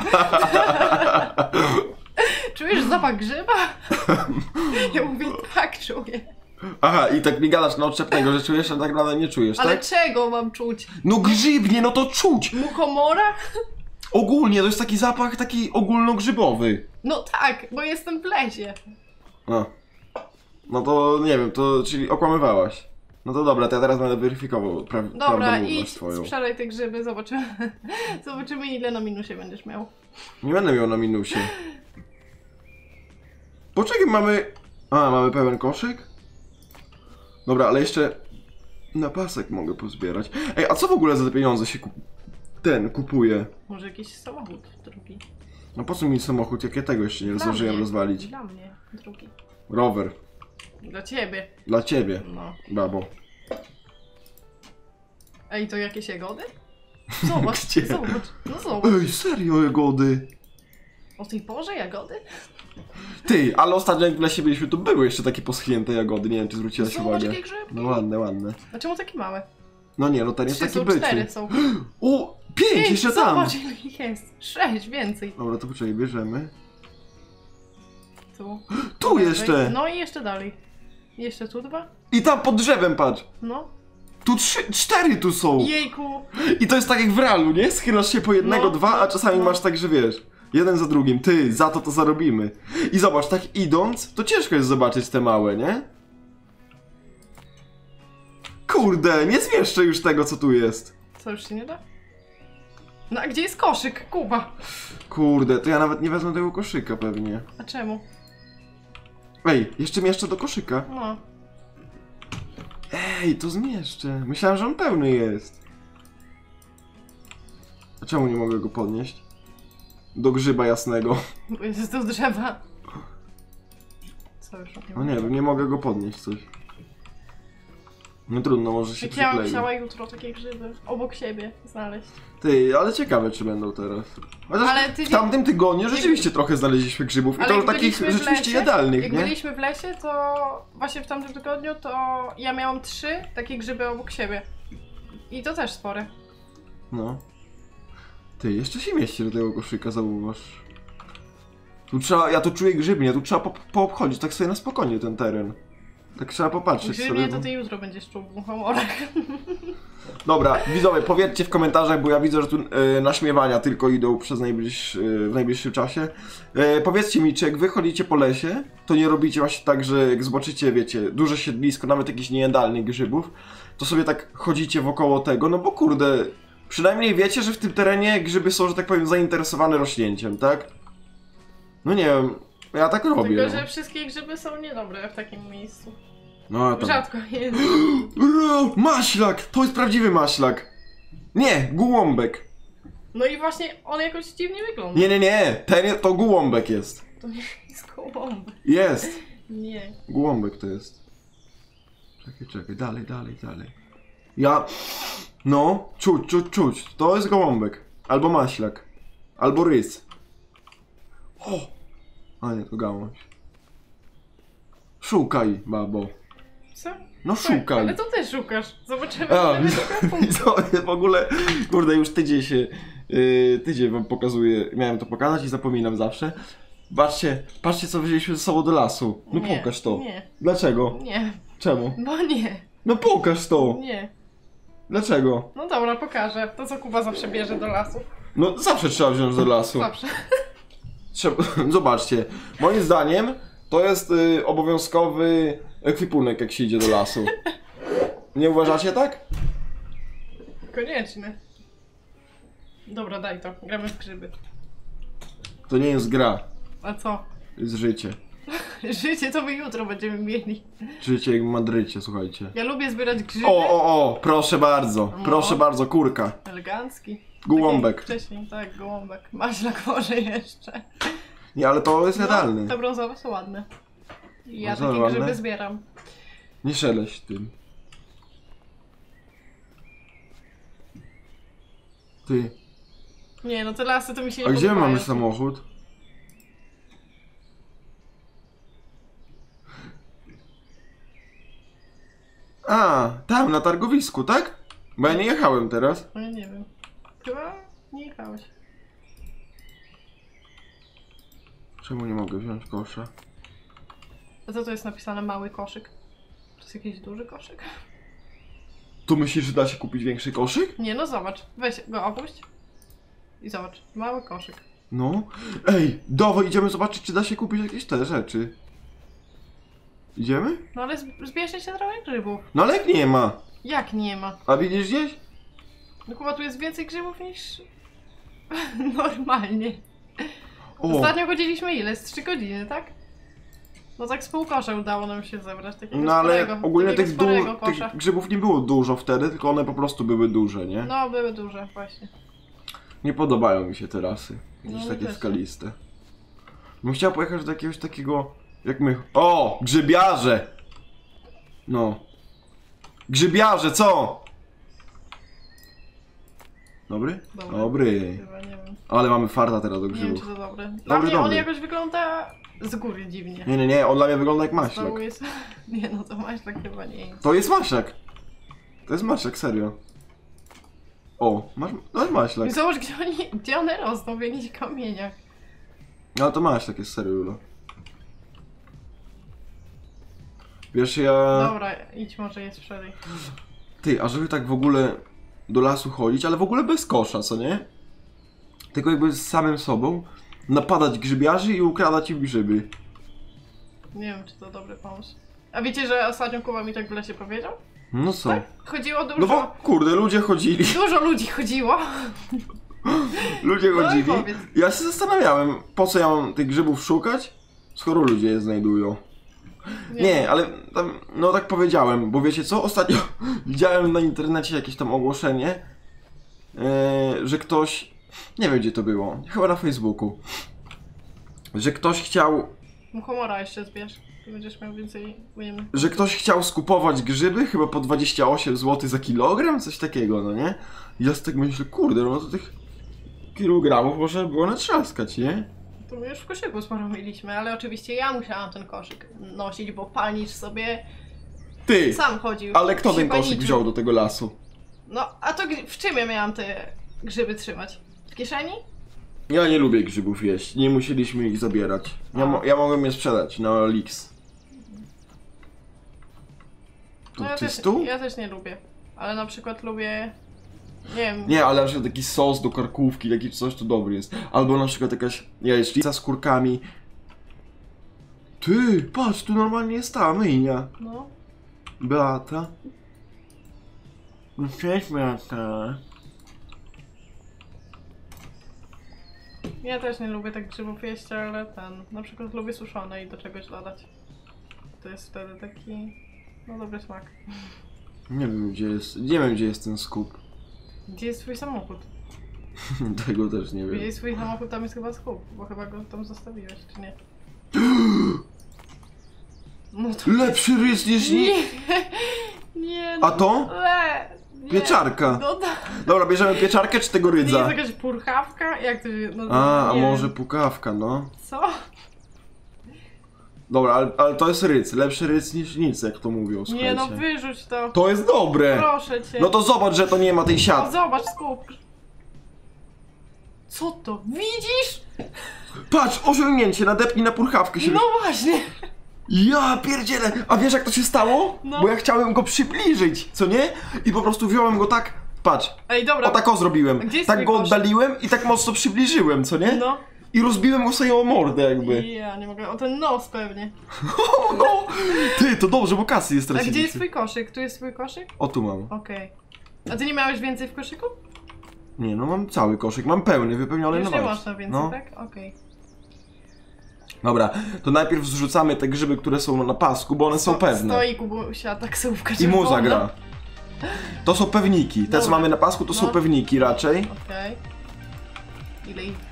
Czujesz zapach grzyba? Ja mówię: tak, czuję. Aha, i tak mi gadasz na odczepnego, że czujesz, a tak naprawdę nie czujesz, Ale tak? czego mam czuć? No grzybnie, no to czuć! Muchomora? Ogólnie, to jest taki zapach taki ogólnogrzybowy. No tak, bo jestem w lesie. A. No to nie wiem, to czyli okłamywałaś. No to dobra, to ja teraz będę weryfikował Dobra, prawdomówność idź, swoją. sprzedaj te grzyby, zobaczymy. Zobaczymy, ile na minusie będziesz miał. Nie będę miał na minusie. Poczekaj, mamy... A, mamy pełen koszyk? Dobra, ale jeszcze na pasek mogę pozbierać. Ej, a co w ogóle za te pieniądze się kupuje? Może jakiś samochód drugi. No po co mi samochód, jak ja tego jeszcze nie zdążyłem rozwalić? Dla mnie drugi. Rower. Dla ciebie. Dla ciebie, No. babo. Ej, to jakieś jagody? Zobacz, Gdzie? zobacz. No zobacz. Ej, serio, jagody? O tej porze jagody? Ty, ale ostatnio jak w lesie byliśmy, to były jeszcze takie poschnięte jagody, nie wiem czy zwróciłaś Zobacz, uwagę. jakie grzybki. No ładne, ładne. A czemu takie małe? No nie, no ten jest 3 taki są, byczny. 4 są. O, 5 jeszcze tam! Zobacz, ile ich jest. 6 więcej. Dobra, to poczekaj, bierzemy. Tu. Tu jeszcze! No i jeszcze dalej. Jeszcze tu 2? I tam pod drzewem, patrz! No. Tu 4 tu są! Jejku. I to jest tak jak w realu, nie? Schylasz się po jednego, No, 2, a czasami no. masz tak, że wiesz, jeden za drugim, ty, za to zarobimy. I zobacz, tak idąc, to ciężko jest zobaczyć te małe, nie? Kurde, nie zmieszczę już tego, co tu jest. Co, już się nie da? No a gdzie jest koszyk, Kuba? Kurde, to ja nawet nie wezmę tego koszyka pewnie. A czemu? Ej, jeszcze mieszczę do koszyka. No. Ej, to zmieszczę. Myślałem, że on pełny jest. A czemu nie mogę go podnieść? Do grzyba jasnego. Bo jest do drzewa. Co już nie No nie wiem, nie mogę go podnieść coś. No trudno, może się Jak ja bym przykleił. chciała jutro takie grzyby obok siebie znaleźć. Ty, ale ciekawe czy będą teraz. Chociaż Ale ty w tamtym tygodniu rzeczywiście trochę znaleźliśmy grzybów i Ale to jak takich byliśmy w rzeczywiście lesie, jadalnych, Jak nie? byliśmy w lesie, to właśnie w tamtym tygodniu to ja miałam 3 takie grzyby obok siebie. I to też spore. No. Ty, jeszcze się mieści do tego koszyka, zauważ. Tu trzeba, ja tu czuję grzybnie, tu trzeba poobchodzić tak sobie na spokojnie ten teren. Tak trzeba popatrzeć Gdyby sobie. nie, bo- to ty jutro będziesz czuł w muchomorach. Dobra, widzowie, powiedzcie w komentarzach, bo ja widzę, że tu naśmiewania tylko idą przez w najbliższym czasie. Powiedzcie mi, czy jak wy chodzicie po lesie, to nie robicie właśnie tak, że jak zobaczycie, wiecie, duże siedlisko, nawet jakichś niejadalnych grzybów, to sobie tak chodzicie wokoło tego, no bo kurde, przynajmniej wiecie, że w tym terenie grzyby są, że tak powiem, zainteresowane rośnięciem, tak? No nie wiem, ja tak robię. Tylko, no. że wszystkie grzyby są niedobre w takim miejscu. No, a tam... Rzadko jest. Maślak! To jest prawdziwy maślak! Nie, gołąbek. No i właśnie on jakoś dziwnie wygląda. Nie, to gołąbek jest. To nie jest gołąbek. Jest! Nie. Gołąbek to jest. Czekaj, dalej. Ja... No, czuć. To jest gołąbek. Albo maślak. Albo rys. O! A nie, to gałąź. Szukaj, babo. Co? No Tak, szukaj. ale to też szukasz. Zobaczymy, A, ile wyszukam punktów. w ogóle, kurde, już tydzień wam pokazuję, miałem to pokazać i zapominam zawsze. Patrzcie co wzięliśmy ze sobą do lasu. No Nie, pokaż to. Nie, Dlaczego? nie. Czemu? Bo nie. No pokaż to. Nie. Dlaczego? No dobra, pokażę. To co Kuba zawsze bierze do lasu. No zawsze trzeba wziąć do lasu. Zawsze. Zobaczcie, moim zdaniem to jest obowiązkowy ekwipunek jak się idzie do lasu. Nie uważacie tak? Koniecznie. Dobra, daj to. Gramy w grzyby. To nie jest gra, A co? to jest życie. Życie to my jutro będziemy mieli. Życie jak w Madrycie, słuchajcie. Ja lubię zbierać grzyby. O, proszę No. bardzo, kurka. Elegancki. Gołąbek. Tak jak wcześniej, tak, gołąbek. Maślak może jeszcze. Nie, ale to jest No, jadalny. te brązowe są ładne. I ja Brązowe takie grzyby ładne? zbieram. Nie szeleść tym. Ty, Nie, no te lasy to mi się nie a gdzie my podobają. mamy samochód? A, tam, na targowisku, tak? Bo ja nie jechałem teraz. No ja nie wiem. Chyba nie jechałeś. Czemu nie mogę wziąć kosza? A co to jest napisane? Mały koszyk? jest jakiś duży koszyk? Tu myślisz, że da się kupić większy koszyk? Nie, no zobacz. Weź go opuść. I zobacz. Mały koszyk. No. Ej, dawaj, idziemy zobaczyć, czy da się kupić jakieś te rzeczy. Idziemy? No ale zbierzcie się trochę grzybów. No ale jak nie ma. Jak nie ma? A widzisz gdzieś? No chyba tu jest więcej grzybów niż normalnie. O. Ostatnio chodziliśmy ile? Z 3 godziny, tak? No tak z pół kosza udało nam się zebrać. Takiego No ale sporego, ogólnie takiego sporego tych kosza. grzybów nie było dużo wtedy, tylko one po prostu były duże, nie? No były duże właśnie. Nie podobają mi się te rasy. No, Jakieś mi takie też. skaliste. Bym chciał pojechać do jakiegoś takiego... Jak my... O! Grzybiarze! No. Grzybiarze, co? Dobry? Dobry. Dobry. Chyba nie wiem. Ale mamy farta teraz do Nie wiem czy grzybów. to dobre. Dla Dobry, mnie on dobry. jakoś wygląda z góry dziwnie. Nie, on dla mnie wygląda jak To maślak. jest... Nie no to maślak chyba nie jest. To jest maślak. To jest maślak, serio. O, to jest maślak. I zobacz gdzie one rosną, w jakichś kamieniach. No to maślak jest serio, Julo. Wiesz, ja... Dobra, idź może je sprzedaj. Ty, a żeby tak w ogóle do lasu chodzić, ale w ogóle bez kosza, co nie? Tylko jakby z samym sobą napadać grzybiarzy i ukradać im grzyby. Nie wiem czy to dobry pomysł. A wiecie, że ostatnio Kuba mi tak w lesie powiedział? No co? Tak? Chodziło dużo... No bo kurde, ludzie chodzili. Dużo ludzi chodziło. Ludzie No i chodzili. powiedz. Ja się zastanawiałem, po co ja mam tych grzybów szukać, skoro ludzie je znajdują. Nie, ale tam, no tak powiedziałem, bo wiecie co? Ostatnio widziałem na internecie jakieś tam ogłoszenie, że ktoś, nie wiem gdzie to było, chyba na Facebooku, że ktoś chciał, Muchomora jeszcze zbierz. Tu będziesz miał więcej ujemnych. że ktoś chciał skupować grzyby chyba po 28 zł za kilogram, coś takiego, no nie? I ja z tego myślę, kurde, no to tych kilogramów można było natrzaskać, nie? To my już w koszyku sporo mieliśmy, ale oczywiście ja musiałam ten koszyk nosić, bo palnicz sobie Ty! sam chodził. Ale kto ten Chyba koszyk niczym. wziął do tego lasu? No, a to w czym ja miałam te grzyby trzymać? W kieszeni? Ja nie lubię grzybów jeść, nie musieliśmy ich zabierać. A. Ja mogłem je sprzedać na Olix. Tu No czystu? ja też nie lubię. Ale na przykład lubię... Nie wiem. Nie, ale na przykład taki sos do karkówki, taki coś to dobry jest. Albo na przykład jakaś jajecznica z kurkami. Ty, patrz, tu normalnie jest ta myjnia. No. Beata. No cześć, Beata. Ja też nie lubię tak grzybów jeść, ale na przykład lubię suszone i do czegoś dodać. To jest wtedy taki... No dobry smak. Nie wiem gdzie jest ten skup. Gdzie jest twój samochód? Tego też nie Gdzie wiem. jest twój samochód, tam jest chyba skup, bo chyba go tam zostawiłeś, czy nie? No to... Lepszy rys niż nic. Nie, nie. A to? Nie. Pieczarka. No, Dobra, bierzemy pieczarkę czy tego to nie jest rydza? jakaś purchawka? Jak to się... No, A nie może wiem. pukawka, no. Co? Dobra, ale to jest rydz. Lepszy rydz niż nic, jak to mówią, słuchajcie. Nie no, wyrzuć to. To jest dobre! Proszę cię. No to zobacz, że to nie ma tej No, siatki. zobacz, skup. Co to? Widzisz? Patrz, osiągnięcie, nadepnij na purchawkę się. No właśnie. Ja pierdzielę! A wiesz jak to się stało? No. Bo ja chciałem go przybliżyć, co nie? I po prostu wziąłem go tak, patrz, Ej, dobra. o tak o zrobiłem. A gdzie jest Tak twój go koszyk? oddaliłem i tak mocno przybliżyłem, co nie? No. I rozbiłem go sobie o mordę jakby. Ja nie mogę. O ten nos pewnie. O, no! Ty, to dobrze, bo kasy jest A teraz. gdzie jest twój koszyk? Tu jest twój koszyk? O, tu mam. Okej. A ty nie miałeś więcej w koszyku? Nie, no mam cały koszyk, mam pełny, wypełniony Już na nie walcz. masz na więcej, No. tak? Okej. Dobra, to najpierw zrzucamy te grzyby, które są na pasku, bo one są pewne. Stoi Kubusia, taksówka I muza czerwona. gra. To są pewniki. Te co Dobra. mamy na pasku to są No. pewniki raczej. Okej. Ile ich?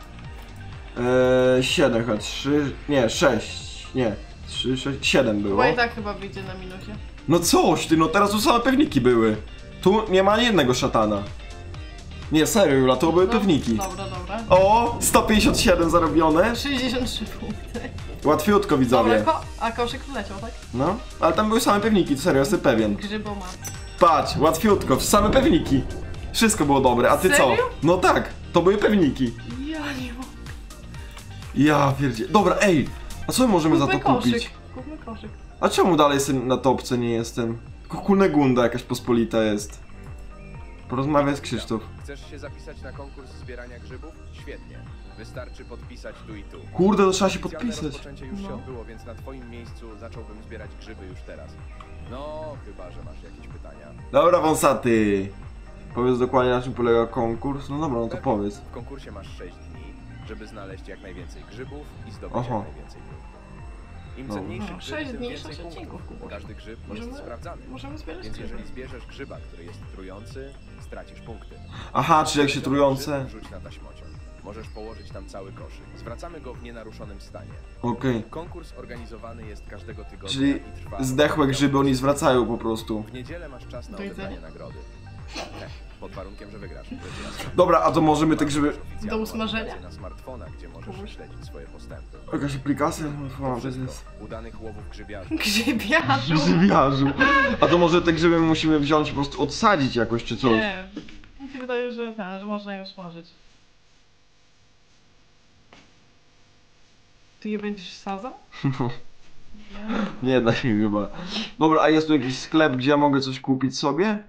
7 chyba, 3, nie, 6, nie, 3, 6, 7 było. Bo i tak chyba wyjdzie na minusie. No coś ty, no teraz tu same pewniki były. Tu nie ma ani jednego szatana. Nie, serio Jula, to były No, pewniki. Dobra, dobra. O, 157 zarobione. 63 punkty. Łatwiutko widzowie. Dobra, a koszyk wleciał, tak? No, ale tam były same pewniki, to serio, jestem pewien. Grzyboma. Patrz, łatwiutko, same pewniki. Wszystko było dobre, a ty co? Serio? No tak, to były pewniki. Ja nie mogę. Ja pierdzie. Dobra, ej, a co my możemy za to Kupmy kupić? koszyk. Kupmy koszyk. A czemu dalej na topce nie jestem? Tylko Kunegunda jakaś pospolita jest. Porozmawiaj z Krzysztof. Chcesz się zapisać na konkurs zbierania grzybów? Świetnie. Wystarczy podpisać tu i tu. Kurde, to trzeba się Oficjalne podpisać. rozpoczęcie już się odbyło, więc na twoim miejscu zacząłbym zbierać grzyby już teraz. No, chyba że masz jakieś pytania. Dobra, wąsaty. Powiedz dokładnie, na czym polega konkurs. No dobra, no to powiedz. W konkursie masz 6 dni, żeby znaleźć jak najwięcej grzybów i zdobyć Aha. jak najwięcej punktów. Im Dobra. cenniejszy No, grzyb, 6 tym dni, więcej 6 odcinków, punktów. Kubuś. Każdy grzyb Możemy- jest sprawdzany. Możemy zbierać Więc grzyby. jeżeli zbierzesz grzyba, który jest trujący, stracisz punkty. Aha, czyli jak się trujące. Grzyb Rzuć na taśmociąg. Możesz położyć tam cały koszyk. Zwracamy go w nienaruszonym stanie. Okej. Konkurs organizowany jest każdego tygodnia Czyli i trwa... zdechłe grzyby oni zwracają po prostu. W niedzielę masz czas na Do jedzenia. odebranie nagrody. Pod warunkiem, że wygrasz. Dobra, a to możemy te grzyby... Do usmażenia? Na smartfona, gdzie możesz Kubuś. śledzić swoje postępy. Jakaś aplikacja? No, to Wszystko. jest... Udanych łowów grzybiarzy. Grzybiarzu. Grzybiarzu. A to może te grzyby musimy wziąć i po prostu odsadzić jakoś, czy coś? Nie. Mi się wydaje, że można je smażyć. Ty je będziesz sadzał? Nie da się chyba. Dobra, a jest tu jakiś sklep, gdzie ja mogę coś kupić sobie?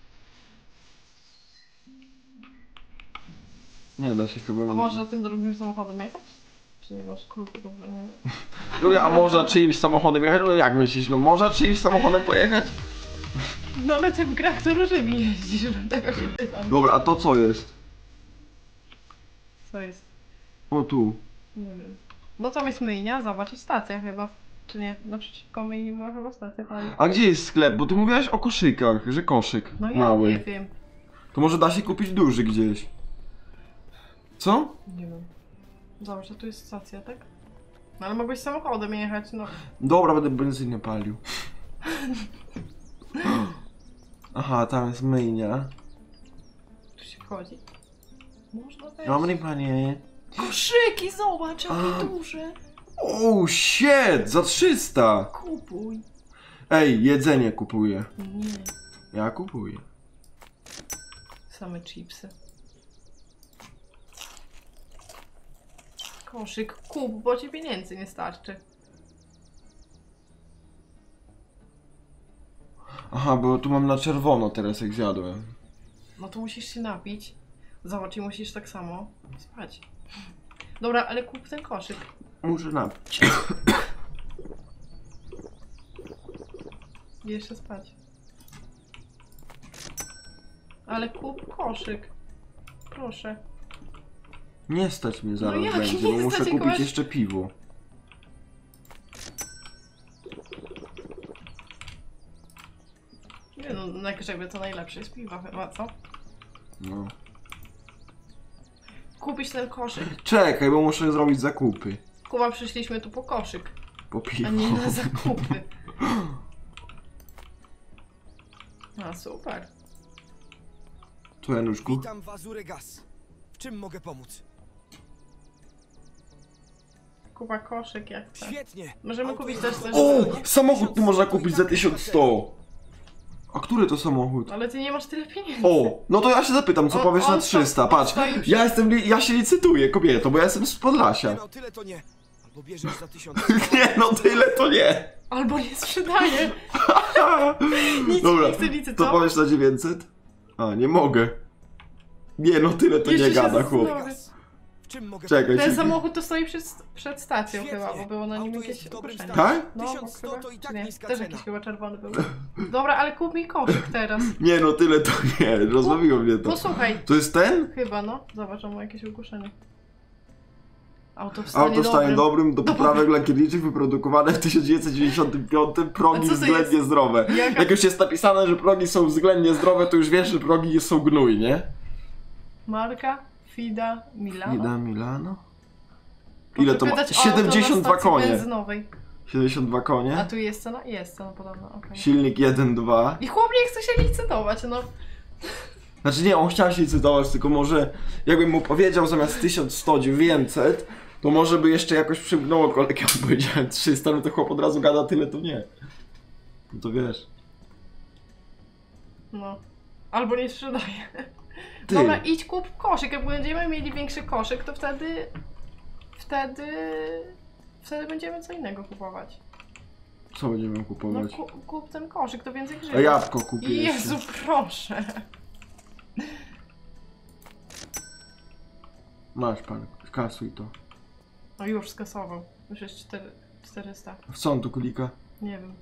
Nie da się chyba. A można tym drugim samochodem jechać? Czy nie masz kluczu? Dobrze, nie wiem. Julia, a można czyimś samochodem jechać? No jak myślisz, no można czyimś samochodem pojechać? No ale ty w grach to różnymi jeździsz, tego się pytam. Dobra, a to co jest? Co jest? O tu. Nie wiem. No tam jest myjnia, zobacz, i stacja chyba. Czy nie? Naprzeciwko myjni była chyba stacja, ale... A gdzie jest sklep? Bo ty mówiłaś o koszykach, że koszyk No ja mały. nie wiem. To może da się kupić duży gdzieś. Co? Nie wiem. Zobacz, a tu jest stacja, tak? No ale mogłeś samochodem jechać, no. Dobra, będę benzynę palił. Aha, tam jest myjnia. Tu się wchodzi. Można wejść. Dobry panie. Koszyki, zobacz, jakie A. duże. Oh shit, za 300. Kupuj. Ej, jedzenie kupuję. Nie, Ja kupuję. same chipsy. Koszyk, kup, bo ci pieniędzy nie starczy. Aha, bo tu mam na czerwono teraz jak zjadłem. No to musisz się napić. Zobacz, i musisz tak samo spać. Dobra, ale kup ten koszyk. Muszę napić. I jeszcze spać. Ale kup koszyk. Proszę. Nie stać mnie zaraz jak będzie, nie bo muszę stać, jak kupić masz- jeszcze piwo. Nie no, na grzebie to najlepsze jest piwo chyba, co? No. Kupić ten koszyk. Czekaj, bo muszę zrobić zakupy. Kuba, przyszliśmy tu po koszyk, Po piwo. a nie na zakupy. A, super. Tu Januszku. Witam w Azure Gas. W czym mogę pomóc? Kuba, koszyk jak chcesz. Świetnie. Możemy Auto kupić jest też coś. O! Samochód tu można kupić za 1100. A który to samochód? Ale ty nie masz tyle pieniędzy. O! No to ja się zapytam, co O, powiesz na on 300. on Patrz, stoi przy- ja się licytuję, kobieto, bo ja jestem z Nie Podlasia. no, tyle to nie. Albo bierzesz za 1000. Nie, no tyle to nie. Albo nie sprzedaję. Nic Dobra, nie chcę to licytować. powiesz na 900? A, nie mogę. Nie, no tyle to Jeszcze nie się gada, chłop. zastanowię. Gas. W czym mogę Czekaj, pomóc? Ten czy- samochód to stoi przed stacją Świetnie. chyba, bo było na nim Auto jakieś jest w dobrym ogłoszenie. stanie. Tak? No, bo 1100 chyba, to i tak czy nie? niska Też cena. jakiś chyba czerwony był. Dobra, ale kup mi koszyk teraz. Nie, no tyle to nie. Rozbawiło mnie to. Posłuchaj, To jest ten? chyba no. Zobacz, on ma jakieś ogłoszenie. Auto w stanie Auto w stanie dobrym. dobrym do poprawek lakierniczych wyprodukowane w 1995, A progi co to względnie jest? zdrowe. Jaka- Jak już jest napisane, że progi są względnie zdrowe, to już wiesz, że progi są gnój, nie? Marka Fida Milano. Ida Milano? Proszę Ile to ma? pytać o auto na 72 stacji konie. benzynowej. 72 A konie. tu jest cena? Jest cena podobna, okej. Silnik 1.2. I chłop nie chce się licytować, no. Znaczy nie, on chciał się licytować, tylko może jakbym mu powiedział zamiast 1100 900, to może by jeszcze jakoś przymknęło kolegę, jak powiedziałem 300, no to chłop od razu gada tyle, to nie. No to wiesz. No. Albo nie sprzedaje. Ty. Dobra, idź kup koszyk. Jak będziemy mieli większy koszyk, to wtedy będziemy co innego kupować. Co będziemy No kupować? kup ten koszyk, to więcej grzybów. A jabłko kupię Jezu, jeszcze. proszę. Masz pan, kasuj to. No już skasował. Już jest 400. W co on tu klika? Nie wiem.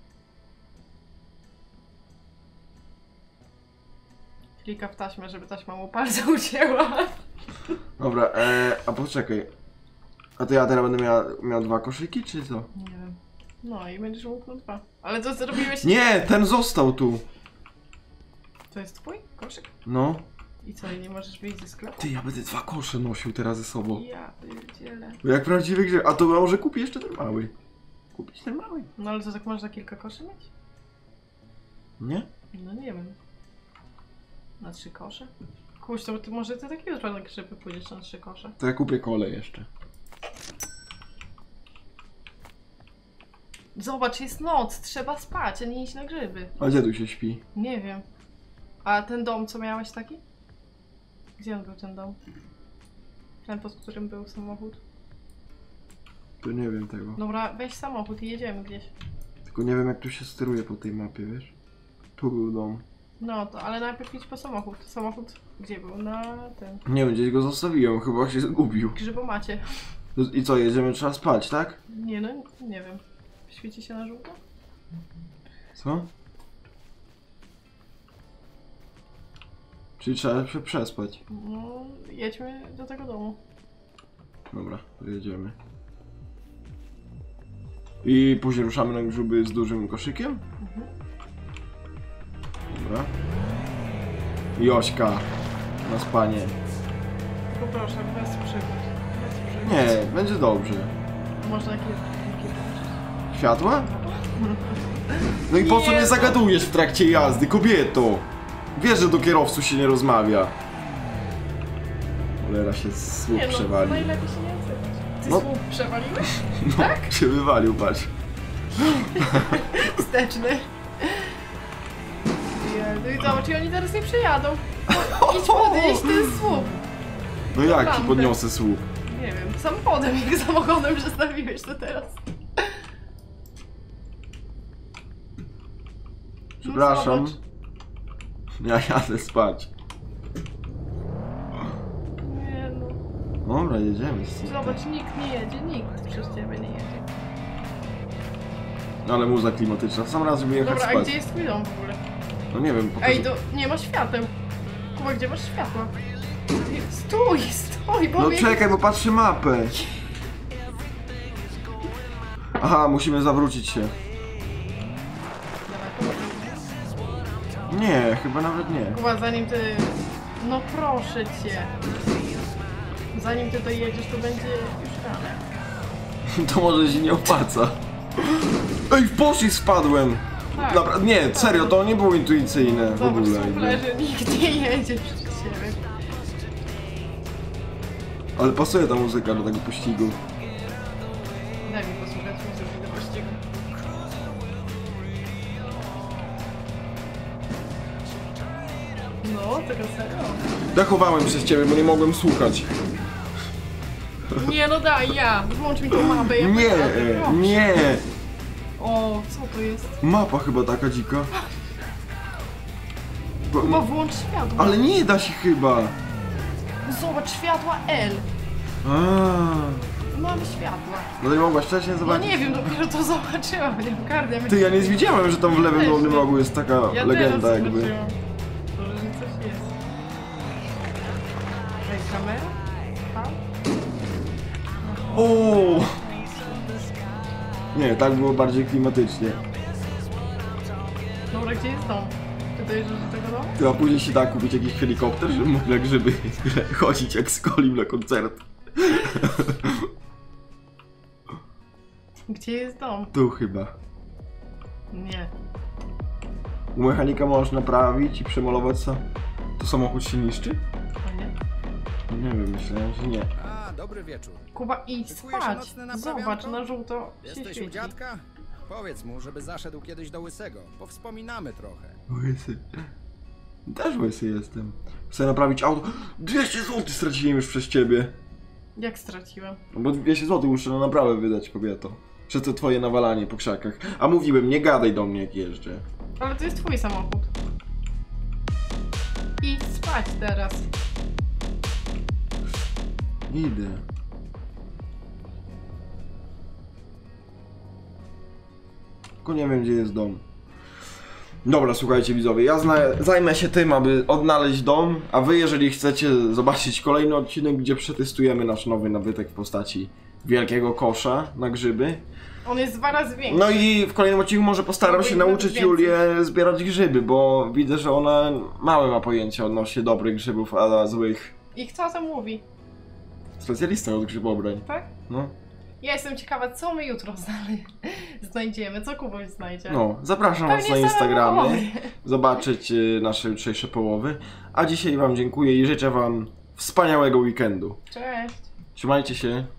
Klika w taśmę, żeby taśma mu palce ucięła. Dobra, a poczekaj. A to ja teraz będę miał 2 koszyki, czy co? Nie wiem. No i będziesz mógł na 2. Ale to zrobiłeś... Nie, ten został tu. To jest twój koszyk? No. I co, i nie możesz wyjść ze sklepu? Ty, ja będę 2 kosze nosił teraz ze sobą. Ja pierdzielę. Jak prawdziwy grzyb. A to może kupię jeszcze ten mały. Kupić ten mały? No ale to tak można kilka koszy mieć? Nie? No nie wiem. Na 3 kosze? Kuś, to ty może ty taki jutro na grzyby pójdziesz na 3 kosze. To ja kupię kole jeszcze. Zobacz, jest noc, trzeba spać, a nie iść na grzyby. A gdzie tu się śpi? Nie wiem. A ten dom, co miałeś taki? Gdzie on był, ten dom? Ten, pod którym był samochód? To nie wiem tego. Dobra, weź samochód i jedziemy gdzieś. Tylko nie wiem jak tu się steruje po tej mapie, wiesz? Tu był dom. No, to ale najpierw idź po samochód. Samochód gdzie był? Na ten. Nie wiem, gdzieś go zostawiłem, chyba się zgubił. Grzybomacie. I co, jedziemy, trzeba spać, tak? Nie no, nie wiem. Świeci się na żółto? Co? Czyli trzeba się przespać. No, jedźmy do tego domu. Dobra, to jedziemy. I później ruszamy na grzyby z dużym koszykiem? Mhm. Dobra. Jośka. Na spanie. Tylko proszę, bez przygód. Bez przygód. Nie, będzie dobrze. Można jakie włączyć? Światła? No i po co Nie, mnie no. zagadujesz w trakcie jazdy, kobieto? Wiesz, że do kierowców się nie rozmawia. Cholera się słup Nie no, przewalił. najlepiej się nie odzywać. Ty No. słup przewaliłeś? No, Tak? się wywalił, patrz. Wsteczny. Jezu, i zobacz, i oni teraz nie przyjadą. Idź podnieść ten słup. No jak ci Lampę. podniosę słup? Nie wiem, samochodem, jak samochodem przestawiłeś to teraz. Przepraszam. No, zobacz. Ja jadę spać. Nie no. Dobra, jedziemy. z tym. Zobacz, nikt nie jedzie, nikt przez ciebie nie jedzie. Ale muza klimatyczna. Sam raz, żeby jechać Dobra, a spać. gdzie jest twój dom w ogóle? No nie wiem, pokażę. Ej, nie ma świateł. Kuba, gdzie masz światła? Stój, stój, bo No mnie... czekaj, bo patrzę mapę. Aha, musimy zawrócić się. Nie, chyba nawet nie. Kuba, zanim ty... No proszę cię. Zanim ty dojedziesz, to będzie już rano. To może się nie opłaca. Ej, w poszli spadłem. Tak. Naprawdę, nie, serio, to nie było intuicyjne w Zobacz, ogóle. słup leży, nikt nie jedzie przez ciebie. Ale pasuje ta muzyka do tego pościgu. Daj mi posłuchać muzyki do pościgu. No, tego serio. Dachowałem przez ciebie, bo nie mogłem słuchać. Nie no daj, ja. Włącz mi tą mapę. Ja Nie, proszę. nie. O, co to jest? Mapa chyba taka dzika. Kuba, włącz światło. Ale nie da się chyba. Zobacz, światła L. Mamy światła. No nie mogłaś wcześniej No zobaczyć? nie wiem, dopiero to zobaczyłam. Nie ogarniam. Ty, ja nie widziałem, że tam w lewym Też dolnym nie. rogu jest taka Ja legenda teraz jakby. zobaczyłam. Może, że coś jest. Ej, kamera? Tam? O! Nie, tak było bardziej klimatycznie. Dobra, gdzie jest dom? Ty dojeżdżasz do tego domu? Ty, a później się da kupić jakiś helikopter, żeby mógł na grzyby chodzić jak z Kolim na koncert. Gdzie jest dom? Tu chyba. Nie. U mechanika możesz naprawić i przemalować sam. To samochód się niszczy? O nie. Nie wiem, myślałem, że nie. A, dobry wieczór. Kuba, idź Szykuje się spać. nocne naprawianko? Zobacz, na żółto się Jesteś u świeci. dziadka? Powiedz mu, żeby zaszedł kiedyś do Łysego. Powspominamy trochę. Łysy. Też łysy jestem. Chcę naprawić auto. 200 zł straciłem już przez ciebie. Jak straciłem? No bo 200 zł muszę na naprawę wydać, kobieto. Przez to twoje nawalanie po krzakach. A mówiłem, nie gadaj do mnie jak jeżdżę. Ale to jest twój samochód. Idź spać teraz. Idę. Tylko nie wiem, gdzie jest dom. Dobra, słuchajcie widzowie, ja zajmę się tym, aby odnaleźć dom, a wy jeżeli chcecie zobaczyć kolejny odcinek, gdzie przetestujemy nasz nowy nabytek w postaci wielkiego kosza na grzyby. On jest 2 razy większy. No i w kolejnym odcinku może postaram się nauczyć więcej. Julię zbierać grzyby, bo widzę, że ona małe ma pojęcie odnośnie dobrych grzybów, a złych. I kto o tym mówi? Specjalista od grzybobrań. Tak? No. Ja jestem ciekawa, co my jutro znajdziemy, co Kuboś znajdzie. No, zapraszam was na Pewnie same Instagramy, połowy. zobaczyć nasze jutrzejsze połowy. A dzisiaj wam dziękuję i życzę wam wspaniałego weekendu. Cześć! Trzymajcie się.